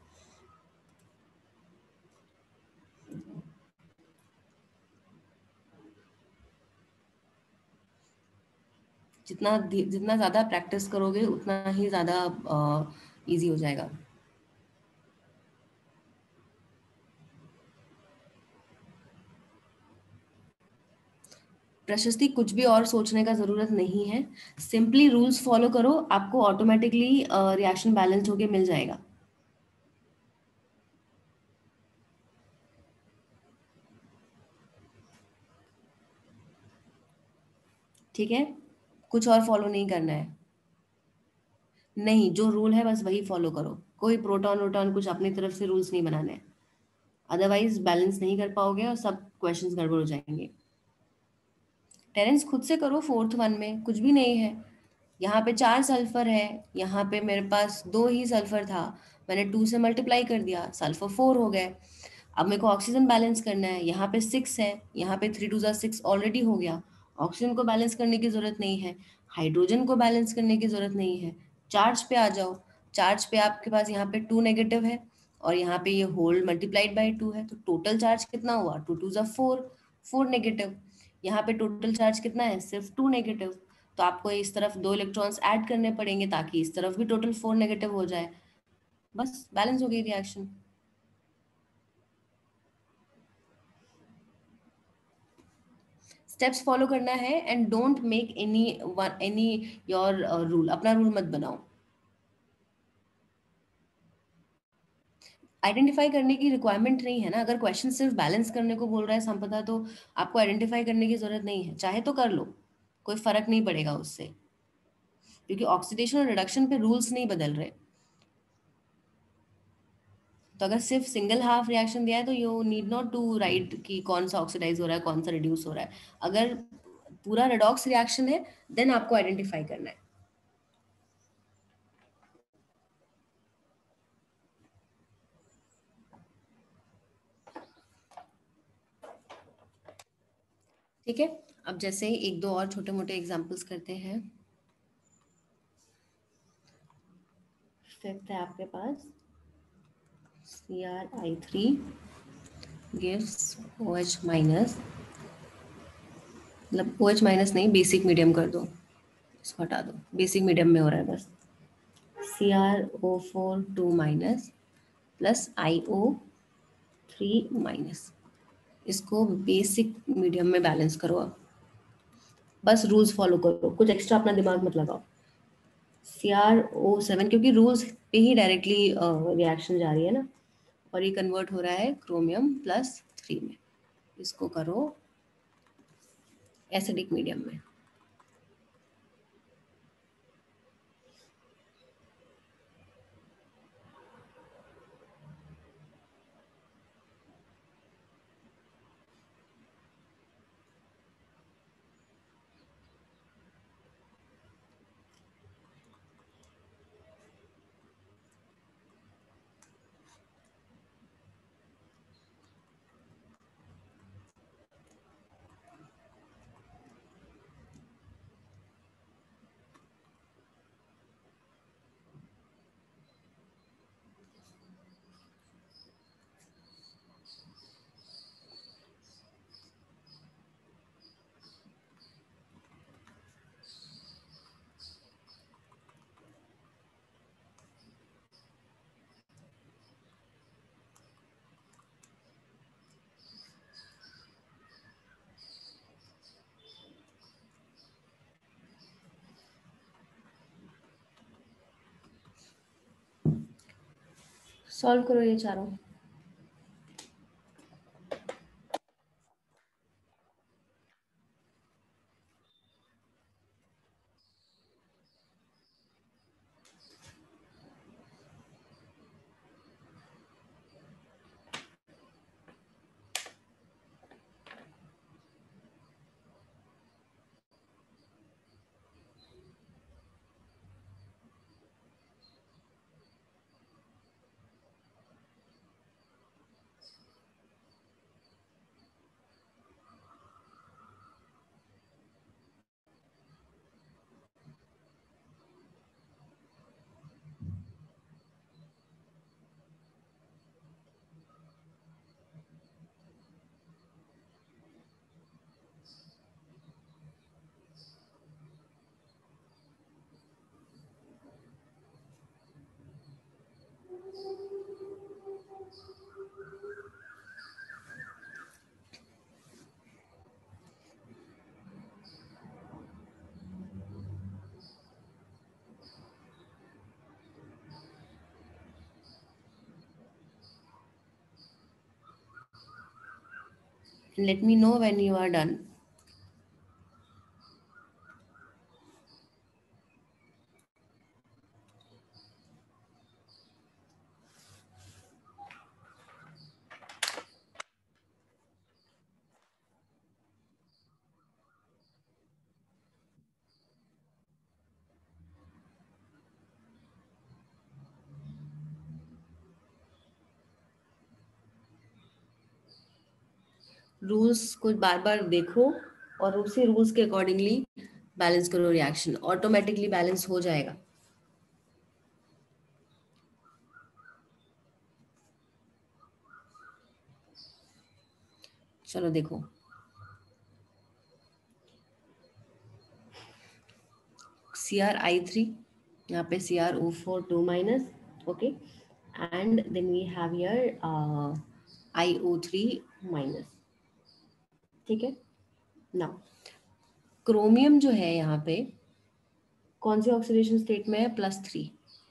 जितना जितना ज़्यादा प्रैक्टिस करोगे उतना ही ज़्यादा इजी हो जाएगा। प्रशस्ति, कुछ भी और सोचने का जरूरत नहीं है, सिंपली रूल्स फॉलो करो, आपको ऑटोमेटिकली रिएक्शन बैलेंस होके मिल जाएगा। ठीक है, कुछ और फॉलो नहीं करना है। नहीं, जो रूल है बस वही फॉलो करो, कोई प्रोटॉन वोटॉन कुछ अपनी तरफ से रूल्स नहीं बनाने हैं, अदरवाइज बैलेंस नहीं कर पाओगे और सब क्वेश्चंस गड़बड़ हो जाएंगे। टेरेंस खुद से करो, फोर्थ वन में कुछ भी नहीं है। यहाँ पे चार सल्फर है, यहाँ पे मेरे पास दो ही सल्फर था, मैंने टू से मल्टीप्लाई कर दिया, सल्फर फोर हो गए। अब मेरे को ऑक्सीजन बैलेंस करना है, यहाँ पे सिक्स है, यहाँ पे थ्री टू ज़ा सिक्स ऑलरेडी हो गया, ऑक्सीजन को बैलेंस करने की जरूरत नहीं है, हाइड्रोजन को बैलेंस करने की जरूरत नहीं है। चार्ज पे आ जाओ, चार्ज पे आपके पास यहाँ पे टू नेगेटिव है और यहाँ पे ये होल मल्टीप्लाइड बाई टू है, तो टोटल चार्ज कितना हुआ, टू टू ज़ा फोर, फोर नेगेटिव। यहाँ पे टोटल चार्ज कितना है, सिर्फ टू नेगेटिव, तो आपको इस तरफ दो इलेक्ट्रॉन्स ऐड करने पड़ेंगे ताकि इस तरफ भी टोटल फोर नेगेटिव हो जाए, बस बैलेंस हो गई रिएक्शन। स्टेप्स फॉलो करना है and don't make any any your rule, अपना रूल मत बनाओ। आइडेंटिफाई करने की रिक्वायरमेंट नहीं है ना, अगर क्वेश्चन सिर्फ बैलेंस करने को बोल रहा है संपदा, तो आपको आइडेंटिफाई करने की जरूरत नहीं है, चाहे तो कर लो, कोई फर्क नहीं पड़ेगा उससे, क्योंकि ऑक्सीडेशन और रिडक्शन पे रूल्स नहीं बदल रहे। तो अगर सिर्फ सिंगल हाफ रिएक्शन दिया है तो you need not to write कि कौन सा ऑक्सीडाइज हो रहा है कौन सा रिड्यूस हो रहा है। अगर पूरा रेडॉक्स रिएक्शन है देन आपको आइडेंटिफाई करना है। ठीक है, अब जैसे एक दो और छोटे मोटे एग्जांपल्स करते हैं। फिफ्थ है आपके पास, C R I three gives O H minus, मतलब ओ एच माइनस नहीं, बेसिक मीडियम कर दो, इसको हटा दो, बेसिक मीडियम में हो रहा है बस। C R O four two minus plus I O three minus, इसको बेसिक मीडियम में बैलेंस करो। अब बस रूल्स फॉलो करो, कुछ एक्स्ट्रा अपना दिमाग मत लगाओ। सी आर ओ सेवन, क्योंकि रूल्स पे ही डायरेक्टली रिएक्शन जा रही है ना, और ये कन्वर्ट हो रहा है क्रोमियम प्लस थ्री में, इसको करो एसिडिक मीडियम में। सॉल्व करो ये चारों। and let me know when you are done. Rules को बार बार देखो और उसी रूल्स के अकॉर्डिंगली बैलेंस करो रिएक्शन, ऑटोमेटिकली बैलेंस हो जाएगा। चलो देखो, सी आर आई थ्री, यहाँ पे C R O four two minus, okay, and then we have here I O three minus, ठीक है। नाउ क्रोमियम जो है यहाँ पे कौन सी ऑक्सीडेशन स्टेट में है, प्लस थ्री,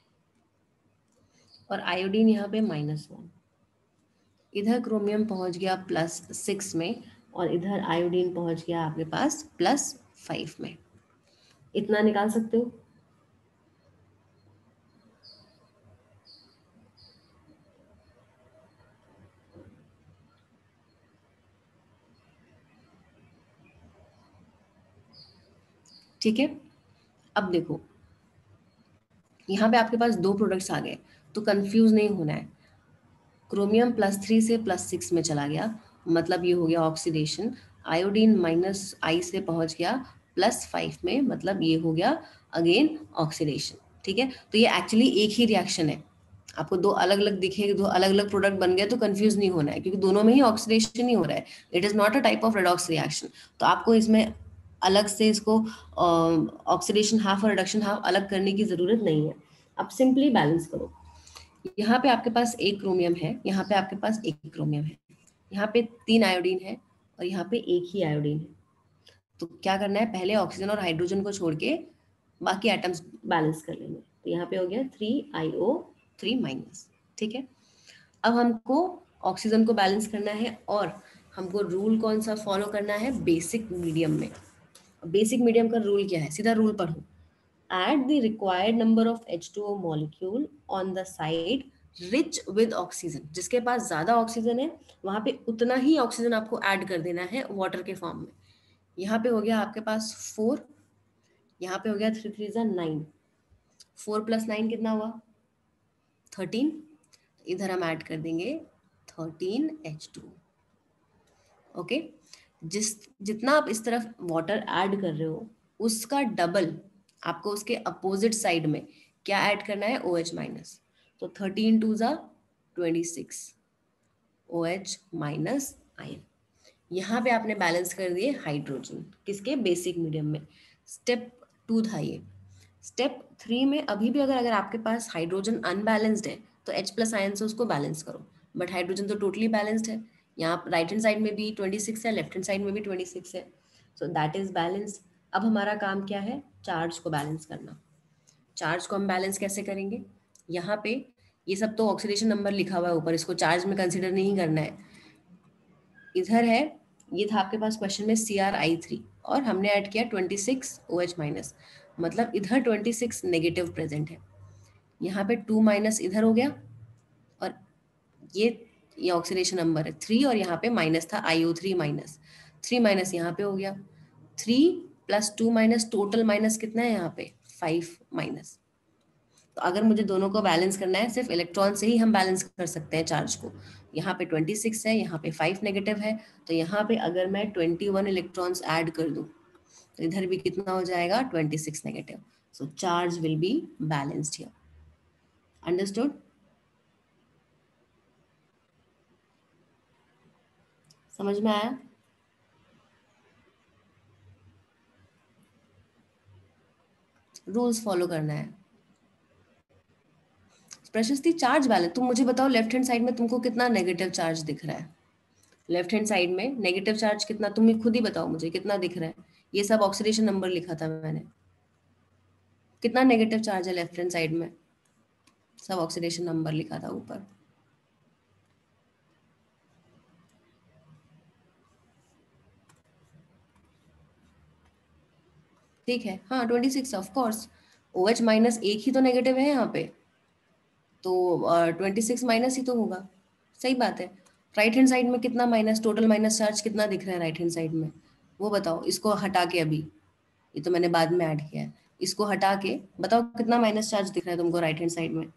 और आयोडीन यहाँ पे माइनस वन। इधर क्रोमियम पहुंच गया प्लस सिक्स में और इधर आयोडीन पहुंच गया आपके पास प्लस फाइव में। इतना निकाल सकते हो? ठीक है। अब देखो, यहाँ पे आपके पास दो प्रोडक्ट्स आ गए, तो कंफ्यूज नहीं होना है। क्रोमियम प्लस थ्री से प्लस सिक्स में चला गया, मतलब ये हो गया ऑक्सीडेशन। आयोडीन माइनस आई से पहुंच गया प्लस फाइव में, मतलब ये हो गया अगेन ऑक्सीडेशन। ठीक है, तो ये एक्चुअली एक ही रिएक्शन है। आपको दो अलग अलग दिखे, दो अलग अलग प्रोडक्ट बन गए तो कंफ्यूज नहीं होना है, क्योंकि दोनों में ही ऑक्सीडेशन ही हो रहा है। It is not a type of redox reaction. तो आपको इसमें अलग से इसको ऑक्सीडेशन हाफ और रिडक्शन हाफ अलग करने की जरूरत नहीं है। अब सिंपली बैलेंस करो। यहाँ पे आपके पास एक क्रोमियम है, यहाँ पे आपके पास एक क्रोमियम है, यहाँ पे तीन आयोडीन है और यहाँ पे एक ही आयोडीन है। तो क्या करना है, पहले ऑक्सीजन और हाइड्रोजन को छोड़ के बाकी एटम्स बैलेंस कर लेंगे। तो यहाँ पे हो गया three I O three minus. ठीक है, अब हमको ऑक्सीजन को बैलेंस करना है और हमको रूल कौन सा फॉलो करना है, बेसिक मीडियम में। बेसिक मीडियम का रूल क्या है, सीधा रूल पढ़ो। Add the required number of H two O molecule on the side rich with oxygen। जिसके पास ज्यादा ऑक्सीजन है वहां पे उतना ही ऑक्सीजन आपको ऐड कर देना है वाटर के फॉर्म में। यहाँ पे हो गया आपके पास फोर, यहाँ पे हो गया थ्री थ्री जा नाइन, फोर प्लस नाइन कितना हुआ, थर्टीन। इधर हम ऐड कर देंगे थर्टीन एच टू। ओके, जिस जितना आप इस तरफ वाटर ऐड कर रहे हो उसका डबल आपको उसके अपोजिट साइड में क्या ऐड करना है, ओ एच माइनस। तो थर्टीन टू ज़ा twenty six, O H minus ion. यहाँ पे आपने बैलेंस कर दिए हाइड्रोजन, किसके, बेसिक मीडियम में। स्टेप टू था ये। स्टेप थ्री में अभी भी अगर अगर आपके पास हाइड्रोजन अनबैलेंस्ड है तो H प्लस आयन से उसको बैलेंस करो, बट हाइड्रोजन तो टोटली बैलेंस्ड है। यहाँ राइट हैंड साइड में भी ट्वेंटी सिक्स है, लेफ्ट हैंड साइड में भी ट्वेंटी सिक्स है, सो दैट इज बैलेंस्ड। अब हमारा काम क्या है, चार्ज को बैलेंस करना। चार्ज को हम बैलेंस कैसे करेंगे, यहाँ पे ये सब तो ऑक्सीडेशन नंबर लिखा हुआ है ऊपर, इसको चार्ज में कंसिडर नहीं करना है। इधर है, ये था आपके पास क्वेश्चन में सी आर आई थ्री और हमने ऐड किया twenty six O H minus, मतलब इधर ट्वेंटी सिक्स नेगेटिव प्रेजेंट है। यहाँ पे टू माइनस इधर हो गया और ये ये ऑक्सीडेशन नंबर है थ्री और यहाँ पे माइनस था I O three minus, three minus यहाँ पे हो गया, three plus two minus total minus कितना है यहाँ पे, फाइव माइनस। तो अगर मुझे दोनों को बैलेंस करना है सिर्फ इलेक्ट्रॉन से ही हम बैलेंस कर सकते हैं चार्ज को। यहाँ पे ट्वेंटी सिक्स है, यहाँ पे फाइव नेगेटिव है, तो यहाँ पे अगर मैं ट्वेंटी वन इलेक्ट्रॉन्स ऐड कर दूँ तो इधर भी कितना हो जाएगा, twenty six negative. So charge will be balanced here. Understood? समझ में आया? रूल्स फॉलो करना है। प्रशस्ति, चार्ज बैलेंस, तुम मुझे बताओ लेफ्ट हैंड साइड में तुमको कितना नेगेटिव चार्ज दिख रहा है, लेफ्ट हैंड साइड में नेगेटिव चार्ज कितना, तुम खुद ही बताओ मुझे कितना दिख रहा है। ये सब ऑक्सीडेशन नंबर लिखा था मैंने, कितना नेगेटिव चार्ज है लेफ्ट हैंड साइड में, सब ऑक्सीडेशन नंबर लिखा था ऊपर। ठीक है, हाँ twenty six of course, O H minus एक ही तो नेगेटिव है यहाँ पे, तो ट्वेंटी सिक्स माइनस ही तो होगा। सही बात है। राइट हैंड साइड में कितना माइनस, टोटल माइनस चार्ज कितना दिख रहा है राइट हैंड साइड में, वो बताओ। इसको हटा के अभी, ये तो मैंने बाद में ऐड किया है, इसको हटा के बताओ कितना माइनस चार्ज दिख रहा है तुमको राइट हैंड साइड में।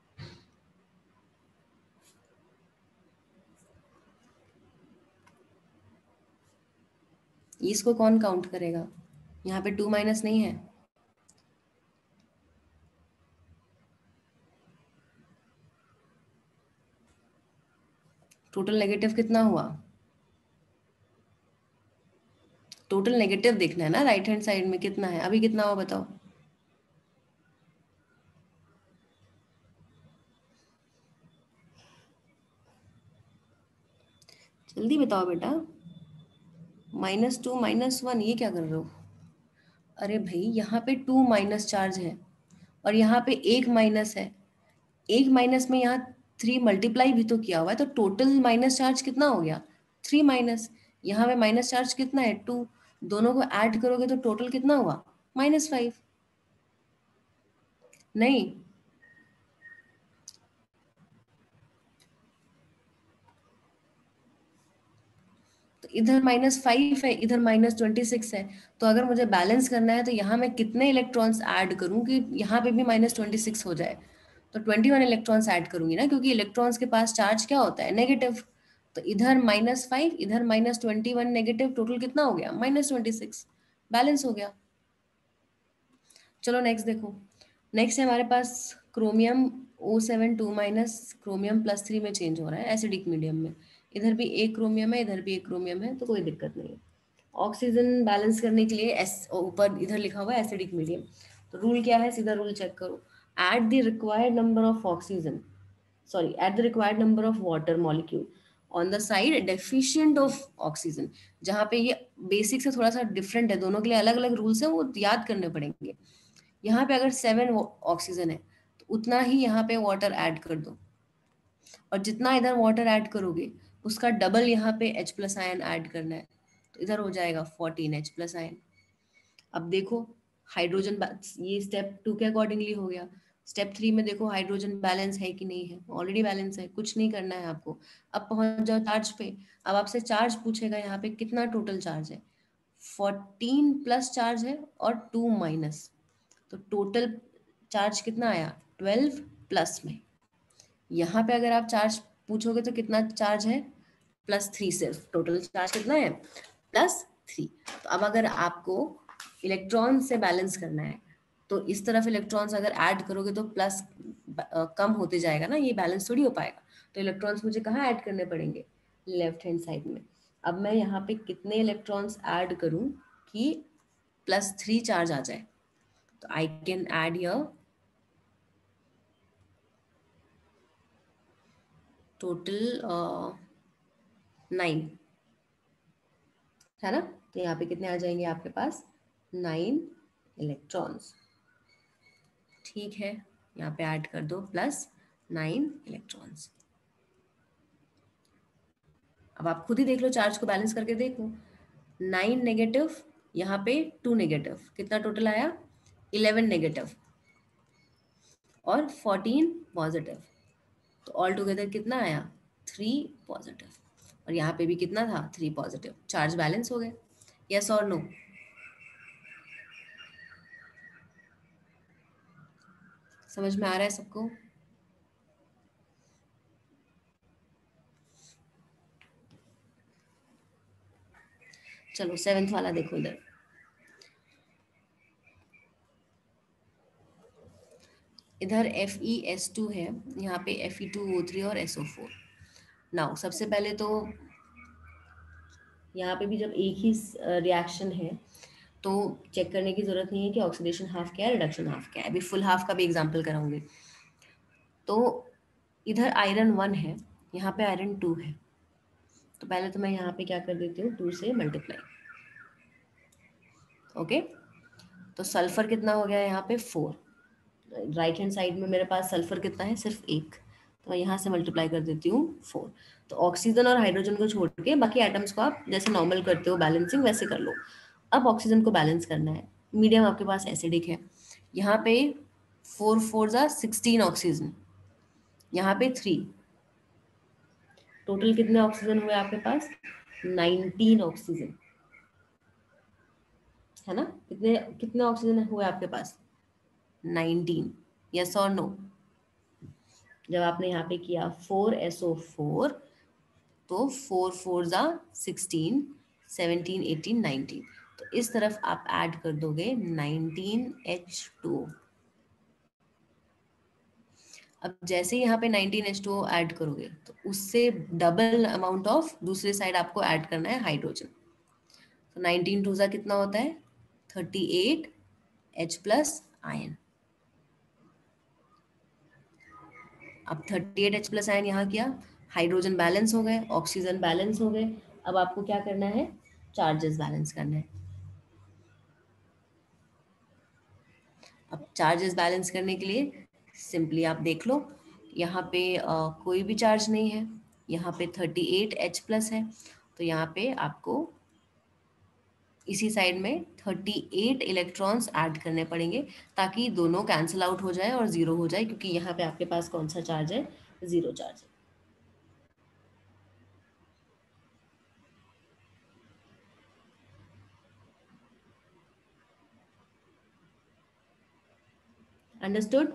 इसको कौन काउंट करेगा, यहाँ पे टू माइनस नहीं है। टोटल नेगेटिव कितना हुआ, टोटल नेगेटिव देखना है ना राइट हैंड साइड में कितना है, अभी कितना हुआ बताओ। जल्दी बताओ बेटा। माइनस टू माइनस वन, ये क्या कर रहे हो। अरे भाई यहाँ पे टू माइनस चार्ज है और यहाँ पे एक माइनस है, एक माइनस में यहाँ थ्री मल्टीप्लाई भी तो किया हुआ है, तो टोटल माइनस चार्ज कितना हो गया, थ्री माइनस। यहाँ पे माइनस चार्ज कितना है, टू। दोनों को ऐड करोगे तो टोटल कितना हुआ, माइनस फाइव। नहीं, तो इधर माइनस फाइव है, इधर माइनस ट्वेंटी सिक्स है। तो अगर मुझे बैलेंस करना है तो यहाँ मैं कितने इलेक्ट्रॉन्स ऐड करूँ कि यहाँ पे भी माइनस ट्वेंटी सिक्स हो जाए। तो ट्वेंटी वन इलेक्ट्रॉन्स ऐड करूंगी ना, क्योंकि इलेक्ट्रॉन्स के पास चार्ज क्या होता है, नेगेटिव। तो इधर माइनस फाइव, इधर minus twenty one negative, total कितना हो गया, माइनस ट्वेंटी सिक्स। बैलेंस हो गया। चलो नेक्स्ट देखो। नेक्स्ट है हमारे पास chromium O seven two minus chromium plus three में चेंज हो रहा है एसिडिक मीडियम में। इधर भी एक क्रोमियम है, इधर भी एक क्रोमियम है, तो कोई दिक्कत नहीं है। ऑक्सीजन बैलेंस करने के लिए एस ऊपर इधर लिखा हुआ है एसिडिक मीडियम। तो रूल क्या है, सीधा रूल चेक करो। At the required number of oxygen, sorry, at the required number of water molecule on the side deficient of oxygen। जहाँ पे ये बेसिक से थोड़ा सा डिफरेंट है, दोनों के लिए अलग अलग रूल्स है, वो याद करने पड़ेंगे। यहाँ पे अगर सेवन ऑक्सीजन है तो उतना ही यहाँ पे वाटर ऐड कर दो, और जितना इधर वाटर ऐड करोगे उसका डबल यहाँ पे H प्लस आयन ऐड करना है। तो इधर हो जाएगा फोर्टीन H प्लस आयन। अब देखो हाइड्रोजन, ये स्टेप टू के अकॉर्डिंगली हो गया। स्टेप थ्री में देखो हाइड्रोजन बैलेंस है कि नहीं है, ऑलरेडी बैलेंस है, कुछ नहीं करना है आपको। अब पहुंच जाओ चार्ज पे। अब आपसे चार्ज पूछेगा यहाँ पे कितना टोटल चार्ज है, फोर्टीन प्लस चार्ज है और टू माइनस, तो टोटल चार्ज कितना आया, ट्वेल्व प्लस में। यहाँ पे अगर आप चार्ज पूछोगे तो कितना चार्ज है, प्लस थ्री, सिर्फ टोटल चार्ज कितना है, प्लस थ्री। तो अब अगर आपको इलेक्ट्रॉन से बैलेंस करना है तो इस तरफ इलेक्ट्रॉन्स अगर ऐड करोगे तो प्लस कम होते जाएगा ना, ये बैलेंस थोड़ी हो पाएगा। तो इलेक्ट्रॉन्स मुझे कहाँ ऐड करने पड़ेंगे, लेफ्ट हैंड साइड में। अब मैं यहाँ पे कितने इलेक्ट्रॉन्स ऐड करूँ कि प्लस थ्री चार्ज आ जाए, तो I can add here total nine, है ना। तो यहाँ पे कितने आ जाएंगे आपके पास, नाइन इलेक्ट्रॉन्स। ठीक है, यहाँ पे ऐड कर दो प्लस नाइन इलेक्ट्रॉन्स। अब आप खुद ही देख लो, चार्ज को बैलेंस करके देखो। नाइन नेगेटिव, यहाँ पे टू नेगेटिव, कितना टोटल आया, इलेवन नेगेटिव और फोर्टीन पॉजिटिव, तो ऑल टुगेदर कितना आया, थ्री पॉजिटिव। और यहाँ पे भी कितना था, थ्री पॉजिटिव। चार्ज बैलेंस हो गए, यस और नो। समझ में आ रहा है सबको। चलो सेवेंथ वाला देखो इधर। इधर एफ ई एस टू है, यहाँ पे F E two O three और एस ओ फोर। नाउ सबसे पहले तो यहाँ पे भी जब एक ही रिएक्शन है तो चेक करने की जरूरत नहीं है कि ऑक्सीडेशन हाफ क्या है, रिडक्शन हाफ क्या है। अभी फुल हाफ का भी एग्जांपल कराऊंगी। तो इधर आयरन वन है, यहाँ पे आयरन टू है, तो पहले तो मैं यहाँ पे क्या कर देती हूँ, टू से मल्टीप्लाई। ओके, तो सल्फर कितना हो गया यहाँ पे, फोर। राइट हैंड साइड में मेरे पास सल्फर कितना है, सिर्फ एक, तो मैं यहाँ से मल्टीप्लाई कर देती हूँ फोर। तो ऑक्सीजन और हाइड्रोजन को छोड़ के बाकी एटम्स को आप जैसे नॉर्मल करते हो बैलेंसिंग, वैसे कर लो। अब ऑक्सीजन को बैलेंस करना है, मीडियम आपके पास एसिडिक है। यहाँ पे फोर फोर ज़ा सिक्सटीन ऑक्सीजन, यहाँ पे थ्री, टोटल कितने ऑक्सीजन हुए आपके पास? नाइनटीन ऑक्सीजन, है ना? कितने कितने ऑक्सीजन हुए आपके पास? नाइनटीन। यस और नो? जब आपने यहाँ पे किया फोर एस ओ फोर, तो फोर फोर ज़ा सिक्सटीन, सेवनटीन, एटीन, नाइनटीन, तो इस तरफ आप ऐड कर दोगे नाइनटीन एच टू। अब जैसे ही यहाँ पे नाइनटीन एच टू ऐड करोगे तो उससे डबल अमाउंट ऑफ दूसरे साइड आपको ऐड करना है हाइड्रोजन। तो नाइनटीन टू ज़ा कितना होता है? Thirty eight H plus ion. अब thirty eight H plus ion यहाँ किया, हाइड्रोजन बैलेंस हो गए, ऑक्सीजन बैलेंस हो गए। अब आपको क्या करना है? चार्जेस बैलेंस करना है। अब चार्जेस बैलेंस करने के लिए सिंपली आप देख लो, यहाँ पे अ, कोई भी चार्ज नहीं है, यहाँ पे थर्टी एट एच प्लस है, तो यहाँ पे आपको इसी साइड में थर्टी एट इलेक्ट्रॉन्स ऐड करने पड़ेंगे ताकि दोनों कैंसिल आउट हो जाए और ज़ीरो हो जाए, क्योंकि यहाँ पे आपके पास कौन सा चार्ज है? ज़ीरो चार्ज है। अंडरस्टूड?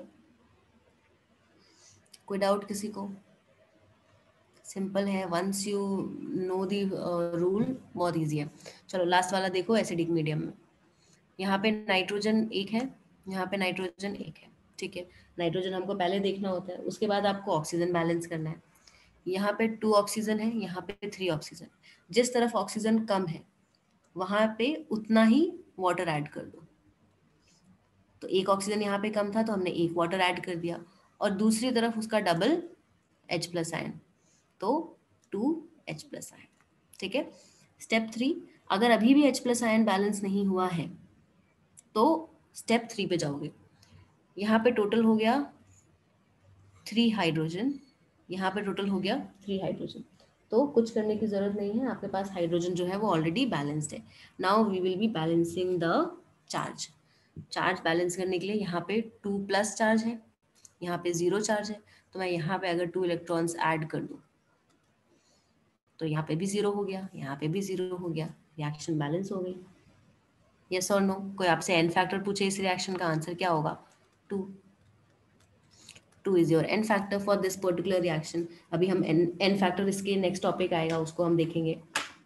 कोई डाउट किसी को? सिंपल है, once you know the rule बहुत इजी है। चलो लास्ट वाला देखो, एसिडिक मीडियम में यहाँ पे नाइट्रोजन एक है, यहाँ पे नाइट्रोजन एक है, ठीक है? नाइट्रोजन हमको पहले देखना होता है, उसके बाद आपको ऑक्सीजन बैलेंस करना है। यहाँ पे टू ऑक्सीजन है, यहाँ पे थ्री ऑक्सीजन। जिस तरफ ऑक्सीजन कम है वहां पे उतना ही वाटर ऐड कर दो। तो एक ऑक्सीजन यहाँ पे कम था तो हमने एक वाटर ऐड कर दिया, और दूसरी तरफ उसका डबल एच प्लस आयन, तो टू एच प्लस आयन, ठीक है? स्टेप थ्री, अगर अभी भी एच प्लस आयन बैलेंस नहीं हुआ है तो स्टेप थ्री पे जाओगे। यहाँ पे टोटल हो गया थ्री हाइड्रोजन, यहाँ पे टोटल हो गया थ्री हाइड्रोजन, तो कुछ करने की जरूरत नहीं है, आपके पास हाइड्रोजन जो है वो ऑलरेडी बैलेंस्ड है। Now we will be balancing the charge. Charge balance करने के लिए यहाँ पे टू प्लस चार्ज है, यहाँ पे जीरो चार्ज है, तो मैं यहाँ पे अगर टू इलेक्ट्रॉन्स ऐड कर दूँ तो यहाँ पे भी जीरो हो गया, यहाँ पे भी जीरो हो गया, रिएक्शन बैलेंस हो गई। यस और नो? कोई आपसे एन फैक्टर पूछे इस रिएक्शन का, आंसर क्या होगा? Two. Two is your N factor for this particular reaction. अभी हम एन एन फैक्टर, इसके नेक्स्ट टॉपिक आएगा उसको हम देखेंगे।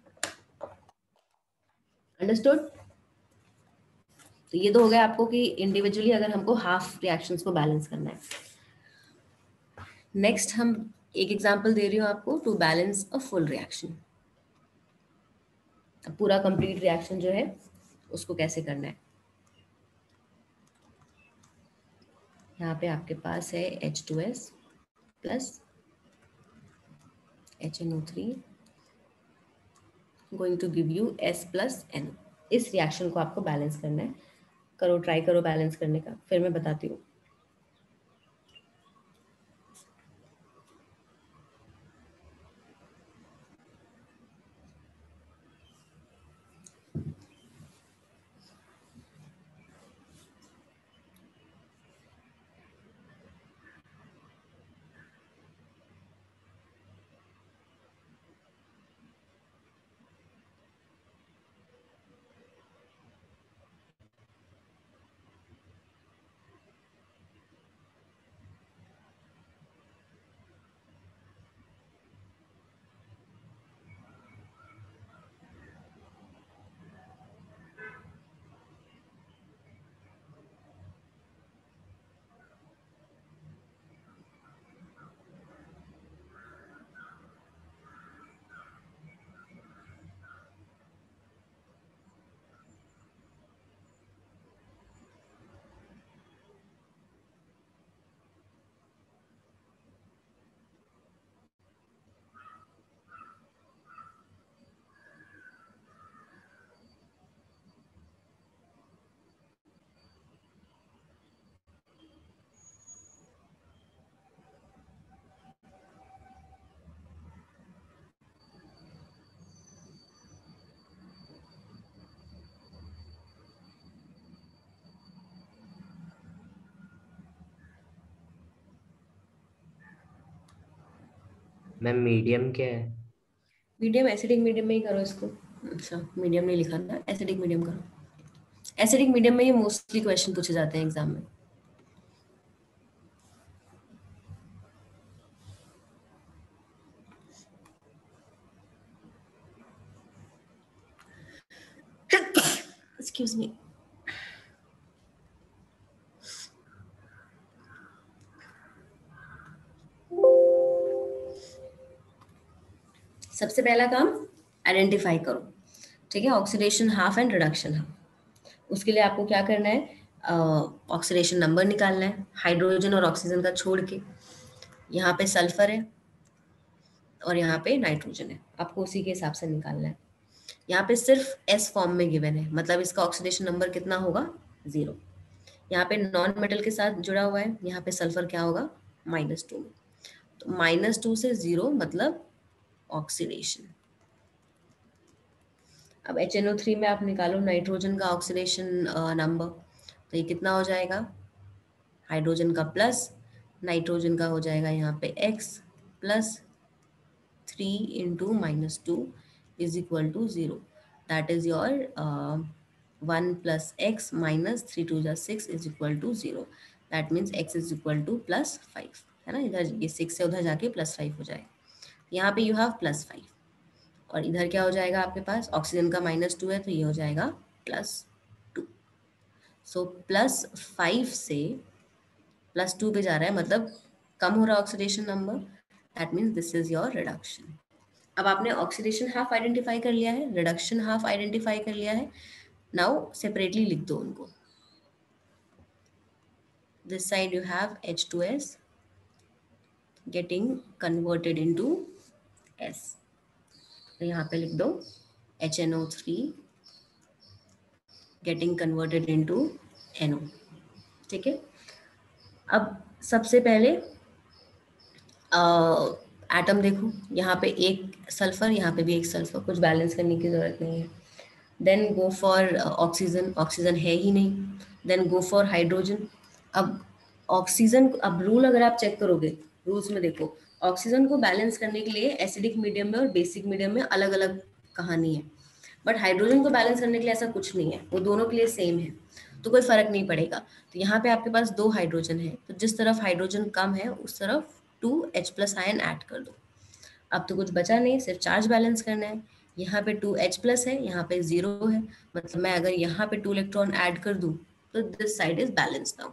अंडरस्टूड? तो ये तो हो गया आपको कि इंडिविजुअली अगर हमको हाफ रिएक्शंस को बैलेंस करना है। नेक्स्ट हम एक एग्जांपल दे रही हूँ आपको to balance a full reaction. अब पूरा कंप्लीट रिएक्शन जो है उसको कैसे करना है। यहाँ पे आपके पास है H two S plus H N O three going to give you S plus N. इस रिएक्शन को आपको बैलेंस करना है। करो, ट्राई करो बैलेंस करने का, फिर मैं बताती हूँ। मैम मीडियम क्या है? मीडियम एसिडिक मीडियम में ही करो इसको। अच्छा मीडियम नहीं लिखा ना, एसिडिक मीडियम करो। एसिडिक मीडियम में ही मोस्टली क्वेश्चन पूछे जाते हैं एग्जाम में। Excuse me. सबसे पहला काम आइडेंटिफाई करो, ठीक है, oxidation half and reduction half. उसके लिए आपको क्या करना है, ऑक्सीडेशन नंबर निकालना है हाइड्रोजन और ऑक्सीजन का छोड़ के। यहाँ पे सल्फर है और यहाँ पे नाइट्रोजन है, आपको उसी के हिसाब से निकालना है। यहाँ पे सिर्फ एस फॉर्म में गिवन है, मतलब इसका ऑक्सीडेशन नंबर कितना होगा, जीरो। यहाँ पे नॉन मेटल के साथ जुड़ा हुआ है, यहाँ पे सल्फर क्या होगा, माइनस टू में। तो माइनस टू से जीरो मतलब ऑक्सीडेशन। अब एच एन ओ थ्री में आप निकालो नाइट्रोजन का ऑक्सीडेशन नंबर, तो ये कितना हो जाएगा, हाइड्रोजन का प्लस, नाइट्रोजन का हो जाएगा यहाँ पे X plus three into minus two is equal to zero. That is your one plus X minus three two जा six is equal to zero. That means X is equal to plus five, है ना, इधर ये six से उधर जाके plus five हो जाएगा। यहाँ पे यू हैव प्लस फाइव, और इधर क्या हो जाएगा आपके पास, ऑक्सीजन का माइनस टू है तो ये हो जाएगा plus two. So plus five से प्लस टू पे जा रहा है, मतलब कम हो रहा है oxidation number. That means this is your reduction. अब आपने ऑक्सीडेशन हाफ आइडेंटिफाई कर लिया है, रिडक्शन हाफ आइडेंटिफाई कर लिया है। नाउ सेपरेटली लिख दो उनको। This side you have H two S getting converted into S, तो यहाँ पे लिख दो H N O three getting converted into N O, ठीक है। अब सबसे पहले एटम देखो, यहाँ पे एक सल्फर, यहाँ पे भी एक सल्फर, कुछ बैलेंस करने की जरूरत नहीं है। Then go for oxygen, oxygen है ही नहीं। Then go for hydrogen. अब ऑक्सीजन, अब रूल अगर आप चेक करोगे, रूल्स में देखो, ऑक्सीजन को बैलेंस करने के लिए एसिडिक मीडियम में और बेसिक मीडियम में अलग अलग कहानी है, बट हाइड्रोजन को बैलेंस करने के लिए ऐसा कुछ नहीं है, वो दोनों के लिए सेम है, तो कोई फर्क नहीं पड़ेगा। तो यहाँ पे आपके पास दो हाइड्रोजन है, तो जिस तरफ हाइड्रोजन कम है उस तरफ two H plus ion add कर दो। अब तो कुछ बचा नहीं, सिर्फ चार्ज बैलेंस करना है। यहाँ पे टू एच प्लस है, यहाँ पे जीरो है, मतलब मैं अगर यहाँ पे टू इलेक्ट्रॉन ऐड कर दूं तो this side is balance now,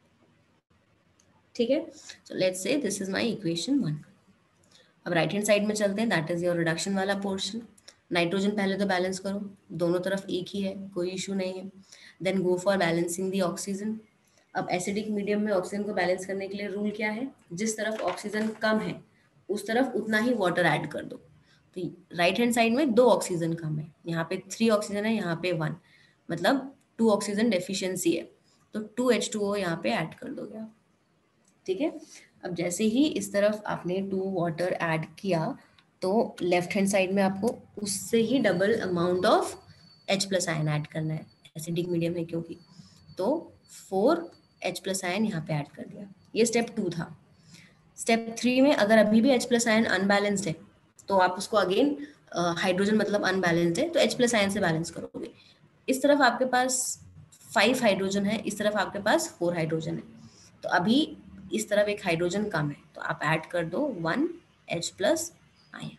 ठीक है। So let's say this is my equation one. अब राइट हैंड साइड में चलते हैं, दैट इज योर रिडक्शन वाला पोर्शन। नाइट्रोजन पहले तो बैलेंस करो, दोनों तरफ एक ही है, कोई इशू नहीं है। Then go for balancing the oxygen. अब एसिडिक मीडियम में ऑक्सीजन को बैलेंस करने के लिए रूल क्या है, जिस तरफ ऑक्सीजन कम है उस तरफ उतना ही वाटर ऐड कर दो। तो राइट हैंड साइड में दो ऑक्सीजन कम है, यहाँ पे थ्री ऑक्सीजन है, यहाँ पे वन, मतलब टू ऑक्सीजन डेफिशिएंसी है, तो टू एच टू ओ यहाँ पे ऐड कर दोगे आप, ठीक है। अब जैसे ही इस तरफ आपने टू वाटर ऐड किया तो लेफ्ट हैंड साइड में आपको उससे ही double amount of H plus ion add करना है, एसिडिक मीडियम है क्योंकि, तो फोर एच प्लस आयन यहाँ पे ऐड कर दिया। ये स्टेप टू था। स्टेप थ्री में अगर अभी भी एच प्लस आयन अनबैलेंस्ड है तो आप उसको अगेन, हाइड्रोजन मतलब अनबैलेंस्ड है तो एच प्लस आयन से बैलेंस करोगे। इस तरफ आपके पास फाइव हाइड्रोजन है, इस तरफ आपके पास फोर हाइड्रोजन है, तो अभी इस तरफ एक हाइड्रोजन कम है तो आप ऐड कर दो one H plus ion,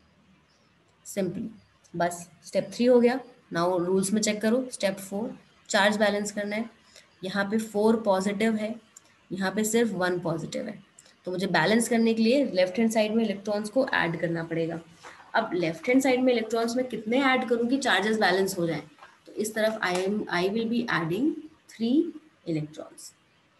simply. बस स्टेप थ्री हो गया। नाउ रूल्स में चेक करो, स्टेप फोर, चार्ज बैलेंस करना है। यहाँ पे फोर पॉजिटिव है, यहाँ पे सिर्फ वन पॉजिटिव है, तो मुझे बैलेंस करने के लिए लेफ्ट हैंड साइड में इलेक्ट्रॉन्स को ऐड करना पड़ेगा। अब लेफ्ट हैंड साइड में इलेक्ट्रॉन्स में कितने ऐड करूँ कि चार्जेस बैलेंस हो जाए, तो इस तरफ I am I will be adding three electrons.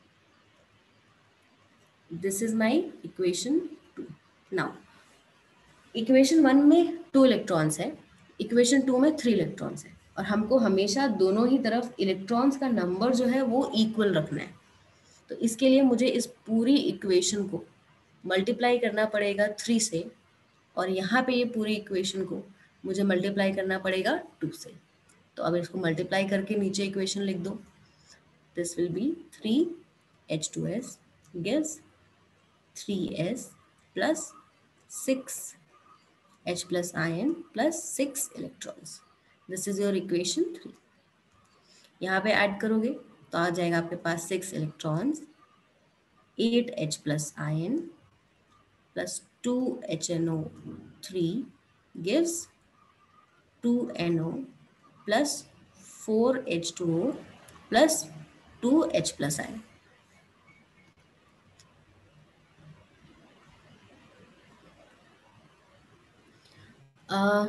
This is my equation two. Now equation one में टू इलेक्ट्रॉन्स है, इक्वेशन टू में थ्री इलेक्ट्रॉन्स है, और हमको हमेशा दोनों ही तरफ इलेक्ट्रॉन्स का नंबर जो है वो इक्वल रखना है। तो इसके लिए मुझे इस पूरी इक्वेशन को मल्टीप्लाई करना पड़ेगा थ्री से, और यहाँ पे ये पूरी इक्वेशन को मुझे मल्टीप्लाई करना पड़ेगा टू से। तो अब इसको मल्टीप्लाई करके नीचे इक्वेशन लिख दो। This will be three H two S gives three S plus six H plus ion plus six electrons. This is your equation three. यहाँ पे ऐड करोगे तो आ जाएगा आपके पास six electrons, eight H plus ion plus two H N O three gives two N O plus four H two O plus two H plus ion. uh,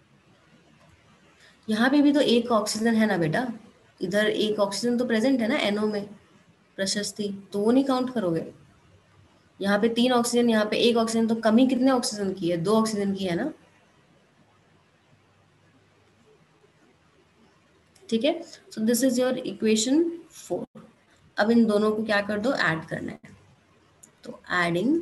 यहाँ पे भी तो एक ऑक्सीजन है ना बेटा, इधर एक ऑक्सीजन तो प्रेजेंट है ना एनओ में, प्रशस्ति, तो वो नहीं काउंट करोगे. यहाँ पे तीन ऑक्सीजन, यहाँ पे एक ऑक्सीजन, तो कमी कितने ऑक्सीजन की है, दो ऑक्सीजन की है ना. ठीक है, so this is your equation four. अब इन दोनों को क्या कर दो, ऐड करना है. तो adding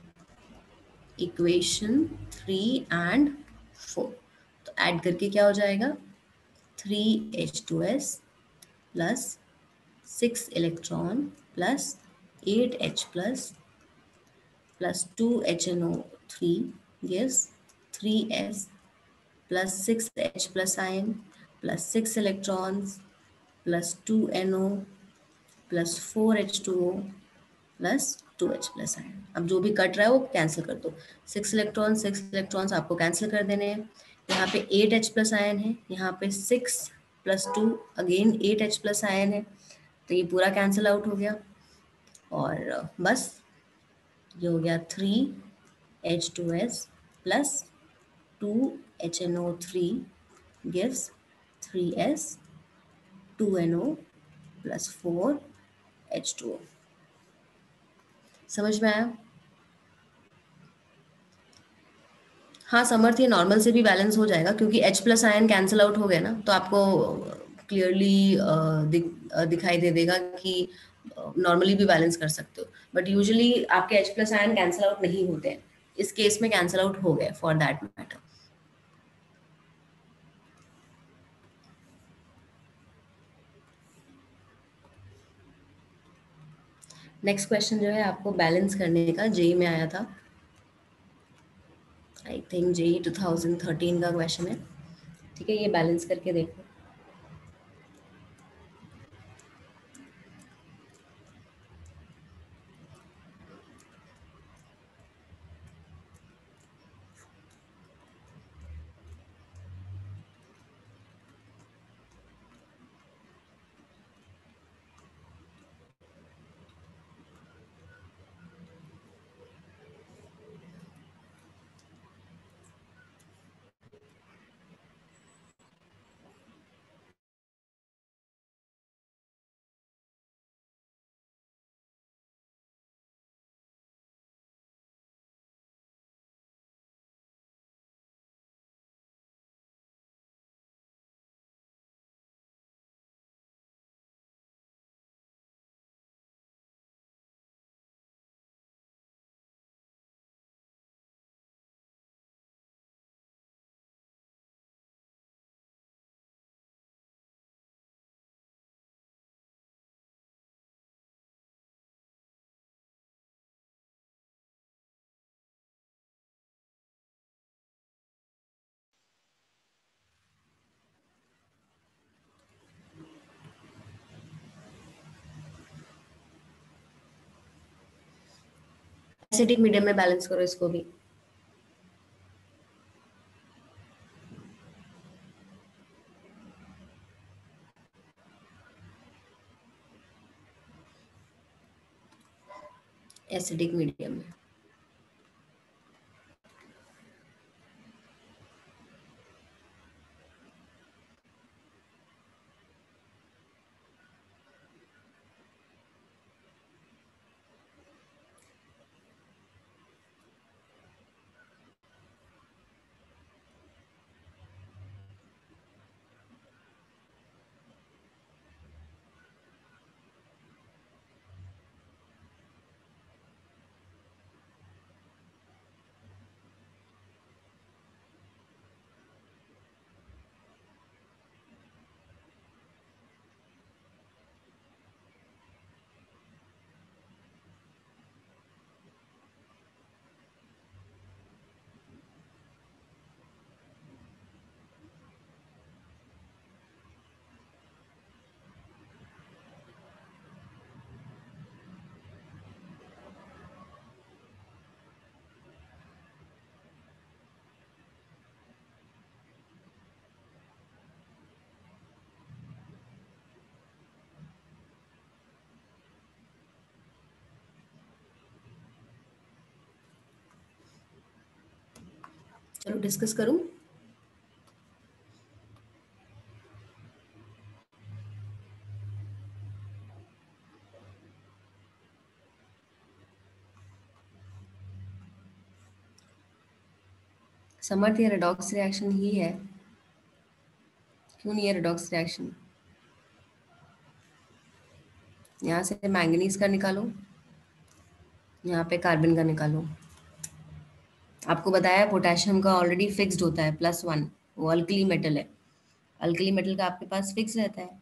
equation three and four, तो ऐड करके क्या हो जाएगा, three H two S plus six electron plus eight H plus plus two H N O three gives three S plus six H plus ion plus six electrons plus two N O plus four H two O plus two H plus ion. अब जो भी cut रहा है वो cancel कर दो. Six electron six electrons आपको cancel कर देने हैं. यहाँ पे एट H plus ion है, यहाँ पे six plus two again eight H plus ion है, तो ये पूरा कैंसिल आउट हो गया. और बस ये हो गया three H two S plus two H N O three gives three S two N O plus four H two O. समझ में आया? हाँ समर्थ, ये नॉर्मल से भी बैलेंस हो जाएगा क्योंकि H plus ion cancel out हो गया ना, तो आपको क्लियरली दिख, अ, दिखाई दे देगा कि नॉर्मली भी बैलेंस कर सकते हो, बट यूजुअली आपके H plus ion cancel out नहीं होते हैं. इस केस में कैंसिल आउट हो गए for that matter. Next question जो है आपको बैलेंस करने का जेई में आया था, I think JEE two thousand thirteen का क्वेश्चन है. ठीक है, ये बैलेंस करके देखो. एसिडिक मीडियम में बैलेंस करो इसको भी. एसिडिक मीडियम में. चलो डिस्कस करूं। समर्थ, ये रेडॉक्स रिएक्शन ही है, क्यों नहीं है रेडॉक्स रिएक्शन? यहाँ से मैंगनीज का निकालो, यहाँ पे कार्बन का निकालो। आपको बताया पोटेशियम का ऑलरेडी फिक्स्ड होता है प्लस वन, वो अल्कली मेटल है, अल्कली मेटल का आपके पास फिक्स रहता है।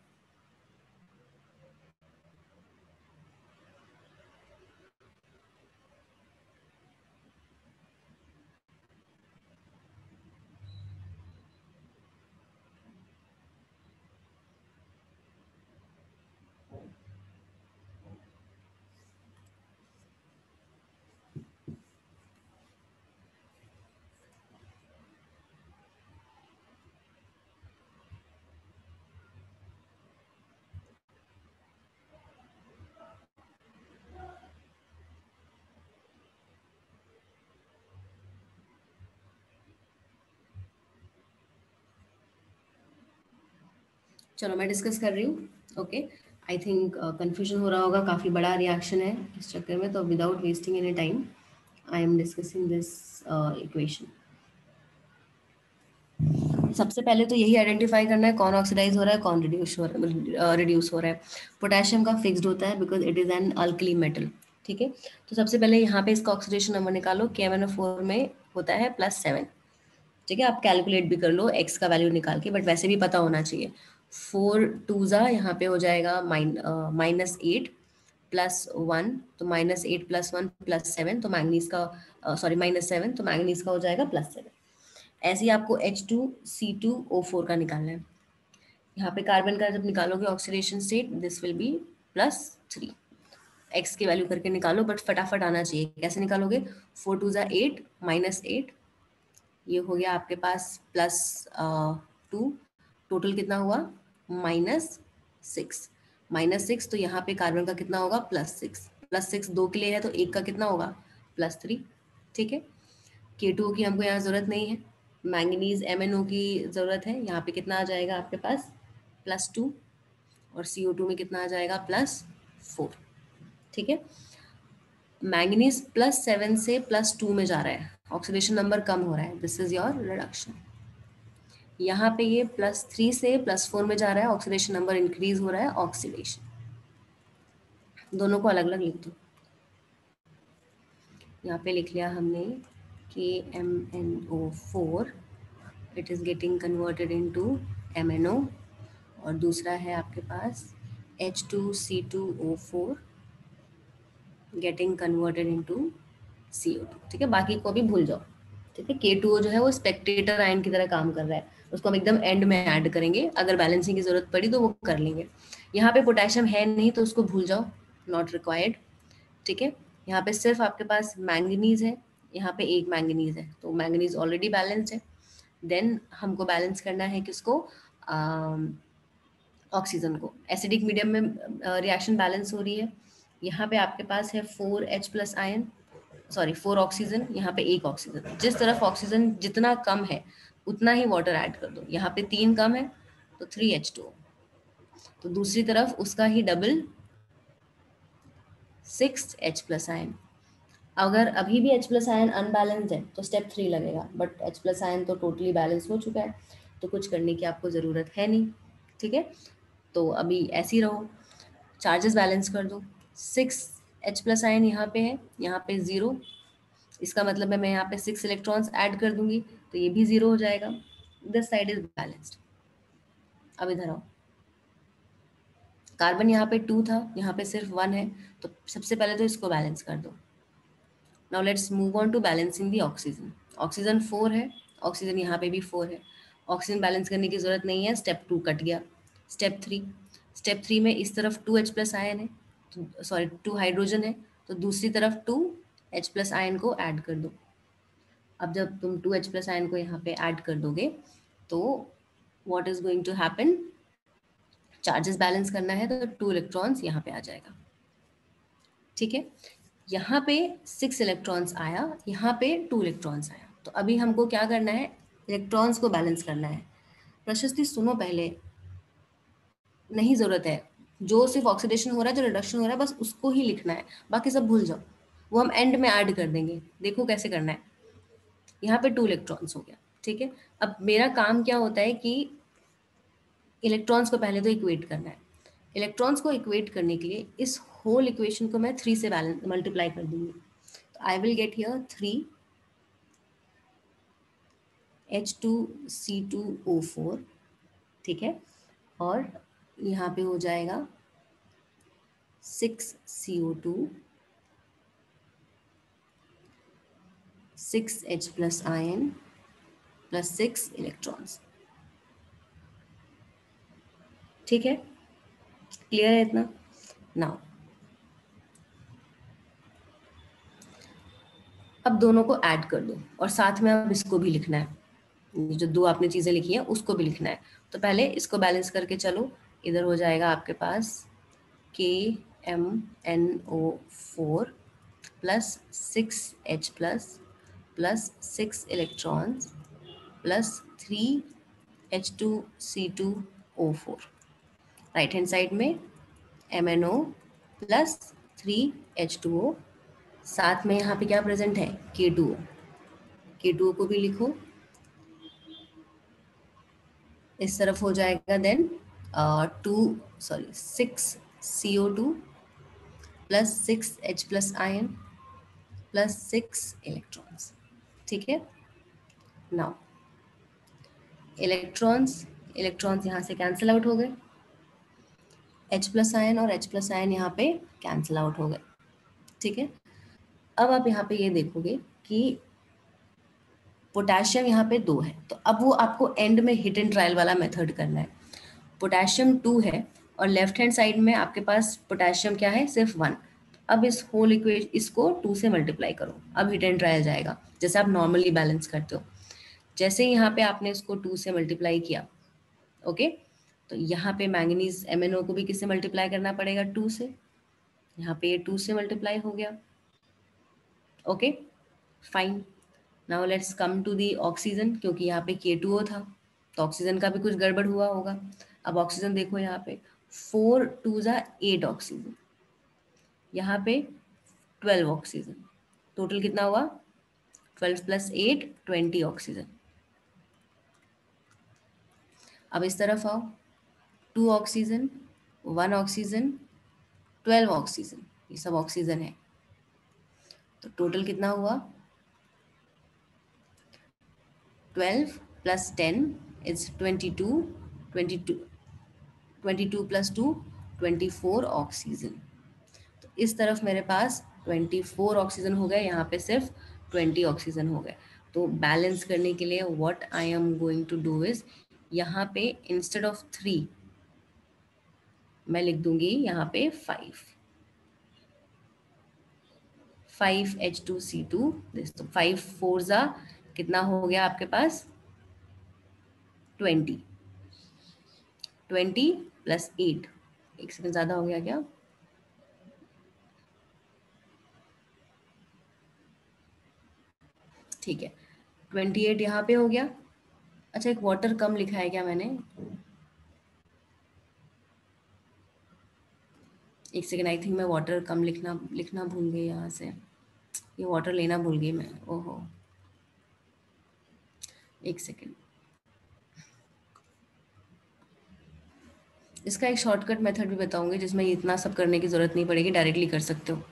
चलो मैं डिस्कस कर रही हूँ। ओके, आई थिंक कंफ्यूजन हो रहा होगा, काफ़ी बड़ा रिएक्शन है इस चक्कर में, तो without wasting any time I am discussing this equation. सबसे पहले तो यही आइडेंटिफाई करना है कौन ऑक्सीडाइज हो रहा है, कौन रिड्यूस हो रहा है, रिड्यूस हो रहा है। पोटेशियम का फिक्स्ड होता है because it is an alkali metal. ठीक है, तो सबसे पहले यहाँ पे इसका ऑक्सीडेशन नंबर निकालो, के एम एन ओ फोर में होता है प्लस सेवन। ठीक है, आप कैलकुलेट भी कर लो एक्स का वैल्यू निकाल के, बट वैसे भी पता होना चाहिए। फोर टू ज़ा यहाँ पे हो जाएगा minus minus eight plus one, तो minus eight plus one plus seven, तो मैंगनीज का सॉरी माइनस सेवन, तो मैंगनीज का हो जाएगा प्लस सेवन। ऐसे ही आपको H two C two O four का निकालना है। यहाँ पे कार्बन का जब निकालोगे oxidation state, this will be plus three. X की वैल्यू करके निकालो, बट फटाफट आना चाहिए। कैसे निकालोगे? फोर टू ज़ा एट माइनस एट, ये हो गया आपके पास प्लस टू, टोटल कितना हुआ? Minus six. माइनस सिक्स, तो यहाँ पे कार्बन का कितना होगा? Plus six. प्लस सिक्स दो के लिए है, तो एक का कितना होगा? Plus three. ठीक है, के टू की हमको यहाँ ज़रूरत नहीं है, मैंगनीज एम एन ओ की ज़रूरत है। यहाँ पे कितना आ जाएगा आपके पास? प्लस टू, और सी ओ टू में कितना आ जाएगा? Plus four. ठीक है, मैंगनीज प्लस सेवन से प्लस टू में जा रहा है, ऑक्सीडेशन नंबर कम हो रहा है, दिस इज योर रिडक्शन। यहाँ पे ये प्लस थ्री से प्लस फोर में जा रहा है, ऑक्सीडेशन नंबर इंक्रीज हो रहा है, ऑक्सीडेशन। दोनों को अलग अलग लिख दो। यहाँ पे लिख लिया हमने K M N O four, it is getting converted into M N O, और दूसरा है आपके पास H two C two O four getting converted into C O two. ठीक है, बाकी को भी भूल जाओ। ठीक है, के टू ओ जो है वो स्पेक्टेटर आयन की तरह काम कर रहा है, उसको हम एकदम एंड में ऐड करेंगे, अगर बैलेंसिंग की जरूरत पड़ी तो वो कर लेंगे। यहाँ पे पोटेशियम है नहीं तो उसको भूल जाओ, नॉट रिक्वायर्ड। ठीक है, यहाँ पे सिर्फ आपके पास मैंगनीज है, यहाँ पे एक मैंगनीज है, तो मैंगनीज ऑलरेडी बैलेंस्ड है। देन हमको बैलेंस करना है किसको? ऑक्सीजन को। एसिडिक मीडियम में रिएक्शन बैलेंस हो रही है। यहाँ पे आपके पास है four H plus ion, sorry four oxygen, यहाँ पे एक ऑक्सीजन। जिस तरफ ऑक्सीजन जितना कम है उतना ही वाटर ऐड कर दो। यहाँ पे तीन कम है तो थ्री एच टू, तो दूसरी तरफ उसका ही double, six H plus ion. अगर अभी भी एच प्लस आयन अनबैलेंस्ड है तो स्टेप थ्री लगेगा, बट एच प्लस आयन तो टोटली बैलेंस हो चुका है, तो कुछ करने की आपको ज़रूरत है नहीं। ठीक है, तो अभी ऐसे ही रहो, चार्जेस बैलेंस कर दो। सिक्स एच प्लस आयन यहाँ पे है, यहाँ पे ज़ीरो, इसका मतलब है मैं यहाँ पे सिक्स इलेक्ट्रॉन्स ऐड कर दूंगी तो ये भी ज़ीरो हो जाएगा। This side is balanced. अब इधर आओ, कार्बन यहाँ पे टू था, यहाँ पे सिर्फ वन है, तो सबसे पहले तो इसको बैलेंस कर दो। Now let's move on to balancing the oxygen. Oxygen four है, ऑक्सीजन यहाँ पे भी फोर है, ऑक्सीजन बैलेंस करने की ज़रूरत नहीं है, स्टेप टू कट गया। स्टेप थ्री, स्टेप थ्री में इस तरफ टू एच प्लस आयन है, तो सॉरी टू हाइड्रोजन है, तो दूसरी तरफ टू एच प्लस आयन को ऐड कर दो। अब जब तुम टू एच प्लस आयन को यहाँ पे ऐड कर दोगे तो what is going to happen? Charges balance करना है तो टू इलेक्ट्रॉन्स यहाँ पे आ जाएगा। ठीक है, यहाँ पे सिक्स इलेक्ट्रॉन्स आया, यहाँ पे टू इलेक्ट्रॉन्स आया, तो अभी हमको क्या करना है, इलेक्ट्रॉन्स को बैलेंस करना है। प्रशस्ति सुनो पहले, नहीं ज़रूरत है, जो सिर्फ ऑक्सीडेशन हो रहा है, जो रिडक्शन हो रहा है, बस उसको ही लिखना है, बाकी सब भूल जाओ, वो हम एंड में ऐड कर देंगे। देखो कैसे करना है। यहाँ पे टू इलेक्ट्रॉन्स हो गया, ठीक है। अब मेरा काम क्या होता है कि इलेक्ट्रॉन्स को पहले तो इक्वेट करना है। इलेक्ट्रॉन्स को इक्वेट करने के लिए इस होल इक्वेशन को मैं थ्री से बैलेंस मल्टीप्लाई कर दूंगी। तो I will get here three H two C two O four, ठीक है, और यहाँ पे हो जाएगा six C O two, six H plus ion plus six electrons, ठीक है, क्लियर है इतना। नाउ अब दोनों को ऐड कर दो और साथ में अब इसको भी लिखना है, जो दो आपने चीज़ें लिखी हैं उसको भी लिखना है। तो पहले इसको बैलेंस करके चलो, इधर हो जाएगा आपके पास K M N O four plus six H plus plus six electrons plus three H two C two O four. Right hand side में M N O plus three H two O, साथ में यहाँ पे क्या present है, के two ओ। के two ओ को भी लिखो, इस तरफ हो जाएगा then two sorry six C O two plus six H plus ion plus six electrons, ठीक है। नाउ इलेक्ट्रॉन्स इलेक्ट्रॉन्स यहाँ से कैंसिल आउट हो गए, H प्लस आयन और H प्लस आयन यहाँ पे कैंसिल आउट हो गए, ठीक है। अब आप यहाँ पे ये देखोगे कि पोटेशियम यहाँ पे दो है, तो अब वो आपको एंड में हिट एंड ट्रायल वाला मेथड करना है। पोटेशियम टू है और लेफ्ट हैंड साइड में आपके पास पोटेशियम क्या है, सिर्फ वन। अब इस होल इक्वेशन इसको टू से मल्टीप्लाई करो, अब हिट एंड ट्रायल जाएगा जैसे आप नॉर्मली बैलेंस करते हो। जैसे ही यहाँ पे आपने इसको टू से मल्टीप्लाई किया, ओके, तो यहाँ पे मैंगनीज एम एन ओ को भी किससे मल्टीप्लाई करना पड़ेगा, टू से। यहाँ पे ये टू से मल्टीप्लाई हो गया, okay fine. Now let's come to the oxygen, क्योंकि यहाँ पे के टू ओ था तो ऑक्सीजन का भी कुछ गड़बड़ हुआ होगा। अब ऑक्सीजन देखो, यहाँ पे फोर टू ज़ा एट ऑक्सीजन, यहाँ पे ट्वेल्व ऑक्सीजन, टोटल कितना हुआ, twelve plus eight twenty oxygen. अब इस तरफ आओ, two oxygen, one oxygen, twelve oxygen, ये सब ऑक्सीजन है, तो टोटल कितना हुआ, twelve plus ten is twenty two, twenty two twenty two plus two twenty four oxygen. तो इस तरफ मेरे पास ट्वेंटी फोर ऑक्सीजन हो गए, यहाँ पे सिर्फ ट्वेंटी ऑक्सीजन हो गए। तो बैलेंस करने के लिए what I am going to do is, यहाँ पे इंस्टेड ऑफ थ्री मैं लिख दूंगी यहाँ पे five, five H two C two this, तो फाइव फोर ज़ा कितना हो गया आपके पास, ट्वेंटी, ट्वेंटी प्लस एट, एक सेकंड ज़्यादा हो गया क्या, ठीक है, ट्वेंटी एट यहाँ पे हो गया। अच्छा, एक वाटर कम लिखा है क्या मैंने, एक सेकेंड, आई थिंक मैं वाटर कम लिखना लिखना भूल गई, यहाँ से ये वाटर लेना भूल गई मैं, ओहो एक सेकेंड। इसका एक शॉर्टकट मेथड भी बताऊंगी जिसमें इतना सब करने की ज़रूरत नहीं पड़ेगी, डायरेक्टली कर सकते हो।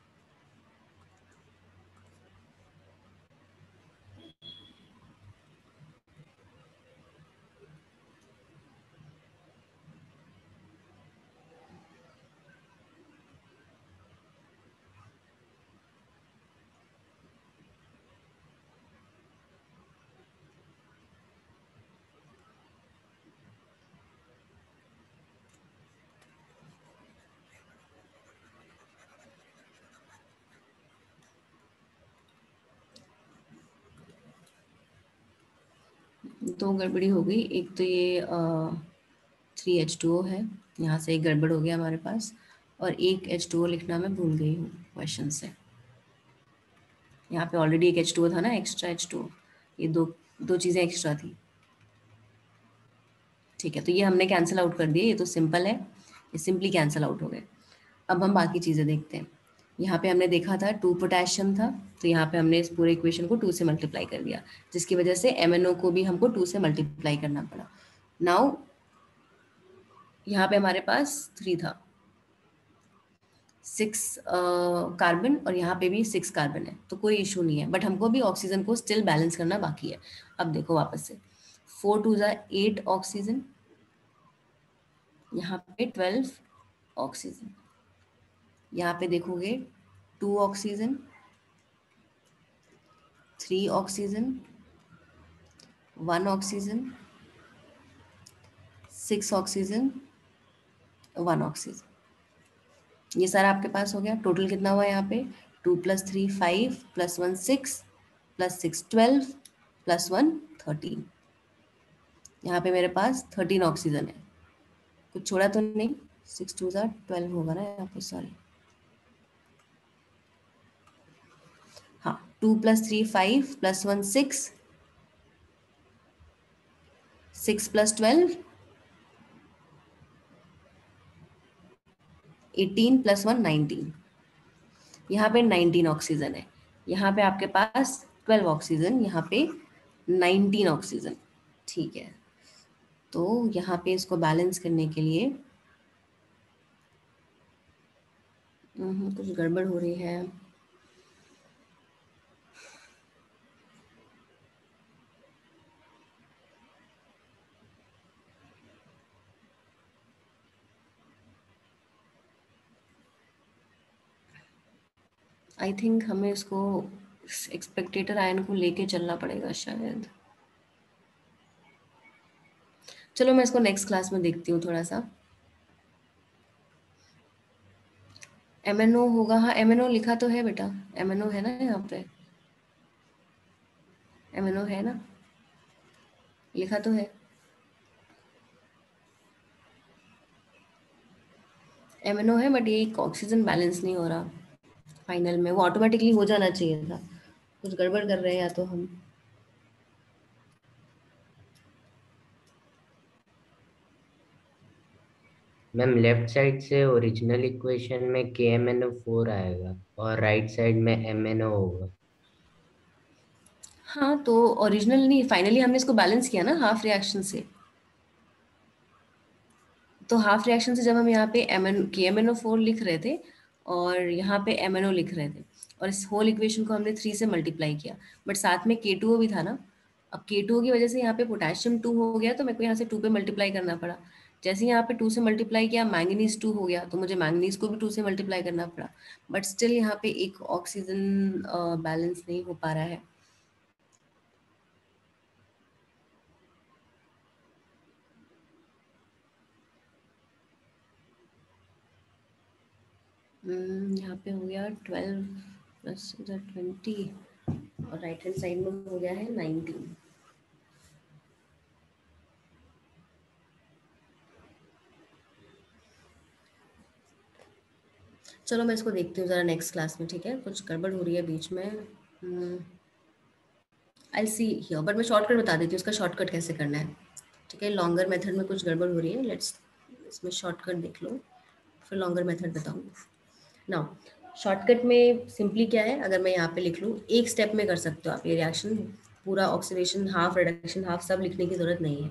दो गड़बड़ी हो गई, एक तो ये थ्री एच टू ओ है, यहाँ से एक गड़बड़ हो गया हमारे पास, और एक एच टू ओ लिखना मैं भूल गई हूँ क्वेश्चन से। यहाँ पे ऑलरेडी एक एच टू ओ था ना, एक्स्ट्रा एच टू ओ, ये दो दो चीज़ें एक्स्ट्रा थी। ठीक है, तो ये हमने कैंसिल आउट कर दिए, ये तो सिंपल है, ये सिंपली कैंसिल आउट हो गए। अब हम बाकी चीज़ें देखते हैं। यहाँ पे हमने देखा था टू पोटेशियम था, तो यहाँ पे हमने इस पूरे इक्वेशन को टू से मल्टीप्लाई कर दिया, जिसकी वजह से एम एन ओ को भी हमको टू से मल्टीप्लाई करना पड़ा। नाउ यहाँ पे हमारे पास थ्री था, सिक्स कार्बन और यहाँ पे भी सिक्स कार्बन है, तो कोई इशू नहीं है, बट हमको भी ऑक्सीजन को स्टिल बैलेंस करना बाकी है। अब देखो वापस से, फोर टू ज़ा एट ऑक्सीजन, यहाँ पे ट्वेल्व ऑक्सीजन, यहाँ पे देखोगे two oxygen, three oxygen, one oxygen, six oxygen, one oxygen, ये सारा आपके पास हो गया। टोटल कितना हुआ यहाँ पे, two plus three five, plus one six, plus six twelve, plus one thirteen. यहाँ पे मेरे पास थर्टीन ऑक्सीजन है, कुछ छोड़ा तो नहीं, सिक्स टू ज़ा ट्वेल्व होगा ना यहाँ पे, सॉरी, हाँ, two plus three five, plus one six, six plus twelve eighteen, plus one nineteen, यहाँ पे नाइनटीन ऑक्सीजन है, यहाँ पे आपके पास ट्वेल्व ऑक्सीजन, यहाँ पे नाइनटीन ऑक्सीजन। ठीक है, तो यहाँ पे इसको बैलेंस करने के लिए हम्म, कुछ गड़बड़ हो रही है। आई थिंक हमें इसको एक्सपेक्टेटर आयन को लेके चलना पड़ेगा शायद। चलो मैं इसको नेक्स्ट क्लास में देखती हूँ थोड़ा सा। एम एन ओ होगा, हाँ एम एन ओ लिखा तो है बेटा, एम एन ओ है ना यहाँ पे, एम एन ओ है ना, लिखा तो है, एम एन ओ है, बट ये ऑक्सीजन बैलेंस नहीं हो रहा फाइनल में, वो ऑटोमेटिकली हो जाना चाहिए था, कुछ गड़बड़ कर रहे हैं या तो हम। मैम लेफ्ट साइड से ओरिजिनल इक्वेशन में K M N O four आएगा और राइट साइड में एम एन ओ होगा। हाँ तो ओरिजिनल नहीं, फाइनली हमने इसको बैलेंस किया ना हाफ रिएक्शन से, तो हाफ रिएक्शन से जब हम यहाँ पे M N K M N O four लिख रहे थे और यहाँ पे एम एन ओ लिख रहे थे, और इस होल इक्वेशन को हमने थ्री से मल्टीप्लाई किया, बट साथ में के टू ओ भी था ना। अब के टू ओ की वजह से यहाँ पे पोटेशियम टू हो गया, तो मेरे को यहाँ से टू पे मल्टीप्लाई करना पड़ा। जैसे यहाँ पे टू से मल्टीप्लाई किया, मैंगनीज टू हो गया, तो मुझे मैंगनीज को भी टू से मल्टीप्लाई करना पड़ा, बट स्टिल यहाँ पे एक ऑक्सीजन बैलेंस नहीं हो पा रहा है। हम्म, यहाँ पे हो गया ट्वेल्व प्लस ट्वेंटी, और राइट हैंड साइड में हो गया है नाइनटीन। चलो मैं इसको देखती हूँ ज़रा नेक्स्ट क्लास में, ठीक है, कुछ गड़बड़ हो रही है बीच में। आई सी हियर, बट मैं शॉर्टकट बता देती हूँ उसका शॉर्टकट कैसे करना है, ठीक है। लॉन्गर मेथड में कुछ गड़बड़ हो रही है, लेट्स इसमें शॉर्टकट देख लो, फिर लॉन्गर मेथड बताऊँगी। नाउ शॉर्टकट में सिंपली क्या है, अगर मैं यहाँ पे लिख लूँ, एक स्टेप में कर सकते हो आप ये रिएक्शन, पूरा ऑक्सीडेशन हाफ रिडक्शन हाफ सब लिखने की ज़रूरत नहीं है।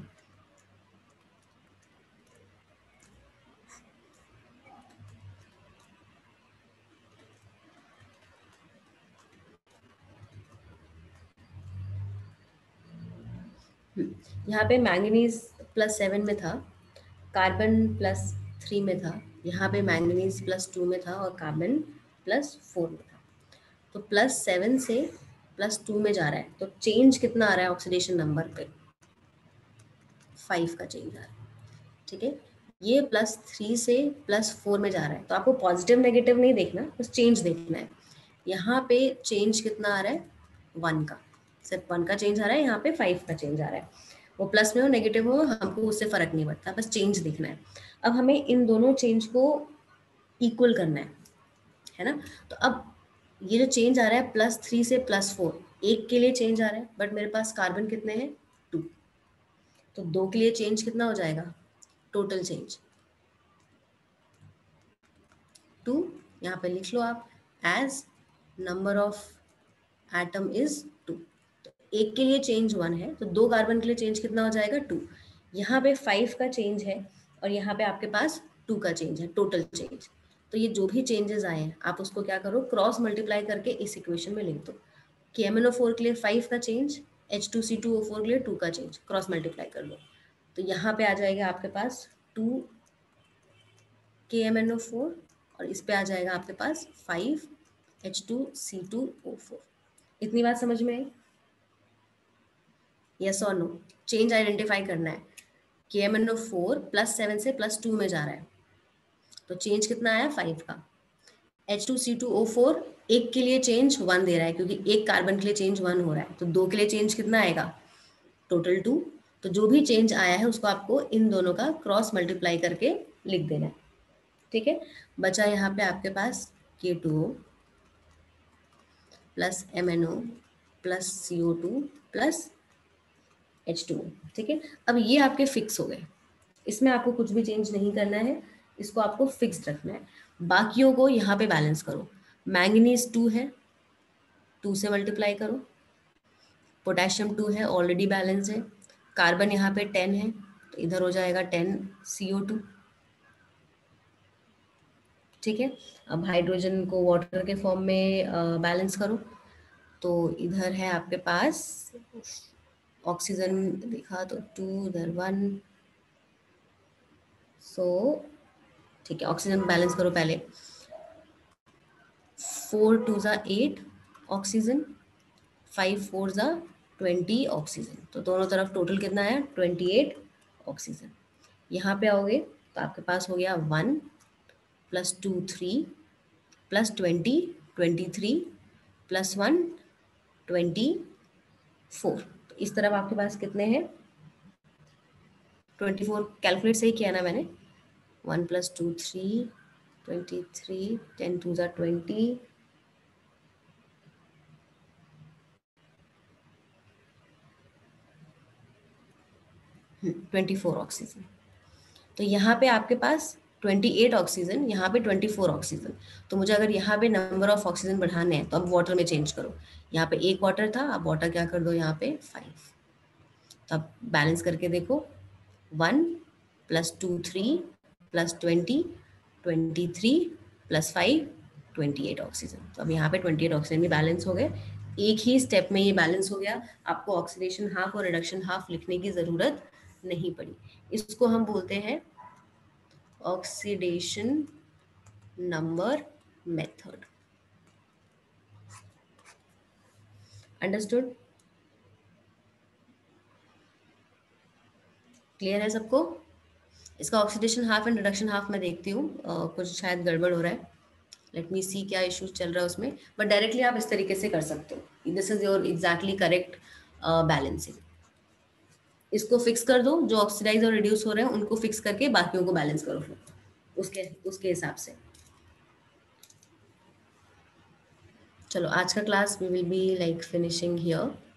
यहाँ पे मैंगनीज प्लस सेवन में था, कार्बन प्लस थ्री में था, यहाँ पे मैंगनीज प्लस टू में था, और कार्बन प्लस फोर में था। तो प्लस सेवन से प्लस टू में जा रहा है, तो चेंज कितना आ रहा है ऑक्सीडेशन नंबर पे, फाइव का चेंज आ रहा है, ठीक है। ये प्लस थ्री से प्लस फोर में जा रहा है, तो आपको पॉजिटिव नेगेटिव नहीं देखना, बस चेंज देखना है। यहाँ पे चेंज कितना आ रहा है, वन का, सिर्फ वन का चेंज आ रहा है, यहाँ पे फाइव का चेंज आ रहा है। वो प्लस में हो नेगेटिव हो हमको उससे फर्क नहीं पड़ता, बस चेंज देखना है। अब हमें इन दोनों चेंज को इक्वल करना है है ना। तो अब ये जो चेंज आ रहा है प्लस थ्री से प्लस फोर, एक के लिए चेंज आ रहा है, बट मेरे पास कार्बन कितने हैं, टू, तो दो के लिए चेंज कितना हो जाएगा, टोटल चेंज टू, यहाँ पे लिख लो आप as number of atom is two. तो एक के लिए चेंज वन है, तो दो कार्बन के लिए चेंज कितना हो जाएगा, टू। यहाँ पे फाइव का चेंज है और यहाँ पे आपके पास टू का चेंज है, टोटल चेंज। तो ये जो भी चेंजेस आए हैं आप उसको क्या करो, क्रॉस मल्टीप्लाई करके इस इक्वेशन में लिख दो कि एम एन ओ फोर के लिए फाइव का change, H two C two O four के लिए टू का चेंज, क्रॉस मल्टीप्लाई कर लो। तो यहाँ पे आ जाएगा आपके पास two K M N O four और इस पे आ जाएगा आपके पास five H two C two O four. इतनी बात समझ में आई? यस और नो? चेंज आइडेंटिफाई करना है। K M N O four plus seven से प्लस टू में जा रहा है, तो चेंज कितना आया, फाइव का। H two C two O four एक के लिए चेंज वन दे रहा है, क्योंकि एक कार्बन के लिए चेंज वन हो रहा है, तो दो के लिए चेंज कितना आएगा, टोटल टू। तो जो भी चेंज आया है उसको आपको इन दोनों का क्रॉस मल्टीप्लाई करके लिख देना है, ठीक है। बचा यहाँ पे आपके पास K two O plus M N O plus C O two plus H two O, ठीक है। अब ये आपके फिक्स हो गए, इसमें आपको कुछ भी चेंज नहीं करना है, इसको आपको फिक्स रखना है। बाकियों को यहाँ पे बैलेंस करो। मैंगनीज टू है, टू से मल्टीप्लाई करो। पोटेशियम टू है, ऑलरेडी बैलेंस है। कार्बन यहाँ पे टेन है, तो इधर हो जाएगा टेन सी ओ टू, ठीक है। अब हाइड्रोजन को वाटर के फॉर्म में बैलेंस करो, तो इधर है आपके पास ऑक्सीजन, देखा तो टू, इधर वन, सो ठीक है। ऑक्सीजन बैलेंस करो पहले, फोर टू ज़ा एट ऑक्सीजन, फाइव फोर ज़ा ट्वेंटी ऑक्सीजन, तो दोनों तरफ टोटल कितना है, ट्वेंटी एट ऑक्सीजन। यहाँ पे आओगे तो आपके पास हो गया one plus two three plus twenty twenty three plus one twenty four. तो इस तरफ आपके पास कितने हैं, ट्वेंटी फोर। कैलकुलेट सही किया ना मैंने, one plus two three, twenty three, ten two ज़ा ट्वेंटी, ट्वेंटी फोर ऑक्सीजन। तो यहाँ पे आपके पास ट्वेंटी एट ऑक्सीजन, यहाँ पे ट्वेंटी फोर ऑक्सीजन। तो मुझे अगर यहाँ पे नंबर ऑफ ऑक्सीजन बढ़ाने हैं तो अब वाटर में चेंज करो। यहाँ पे एक वाटर था, अब वाटर क्या कर दो यहाँ पे फाइव। तो अब बैलेंस करके देखो, one plus two three plus twenty, twenty three plus five, twenty eight oxygen. तो अब यहाँ पे ट्वेंटी एट ऑक्सीजन भी बैलेंस हो गए, एक ही स्टेप में ये बैलेंस हो गया। आपको ऑक्सीडेशन हाफ और रिडक्शन हाफ लिखने की ज़रूरत नहीं पड़ी। इसको हम बोलते हैं oxidation number method. Understood? Clear है सबको? इसका oxidation half and reduction half मैं देखती हूँ, कुछ शायद गड़बड़ हो रहा है। लेट मी सी क्या इश्यूज चल रहा है उसमें, बट डायरेक्टली आप इस तरीके से कर सकते हो। This is your exactly correct balancing. इसको फिक्स कर दो, जो ऑक्सीडाइज और रिड्यूस हो रहे हैं उनको फिक्स करके बाकियों को बैलेंस करो फिर उसके उसके हिसाब से। चलो आज का class we will be like finishing here.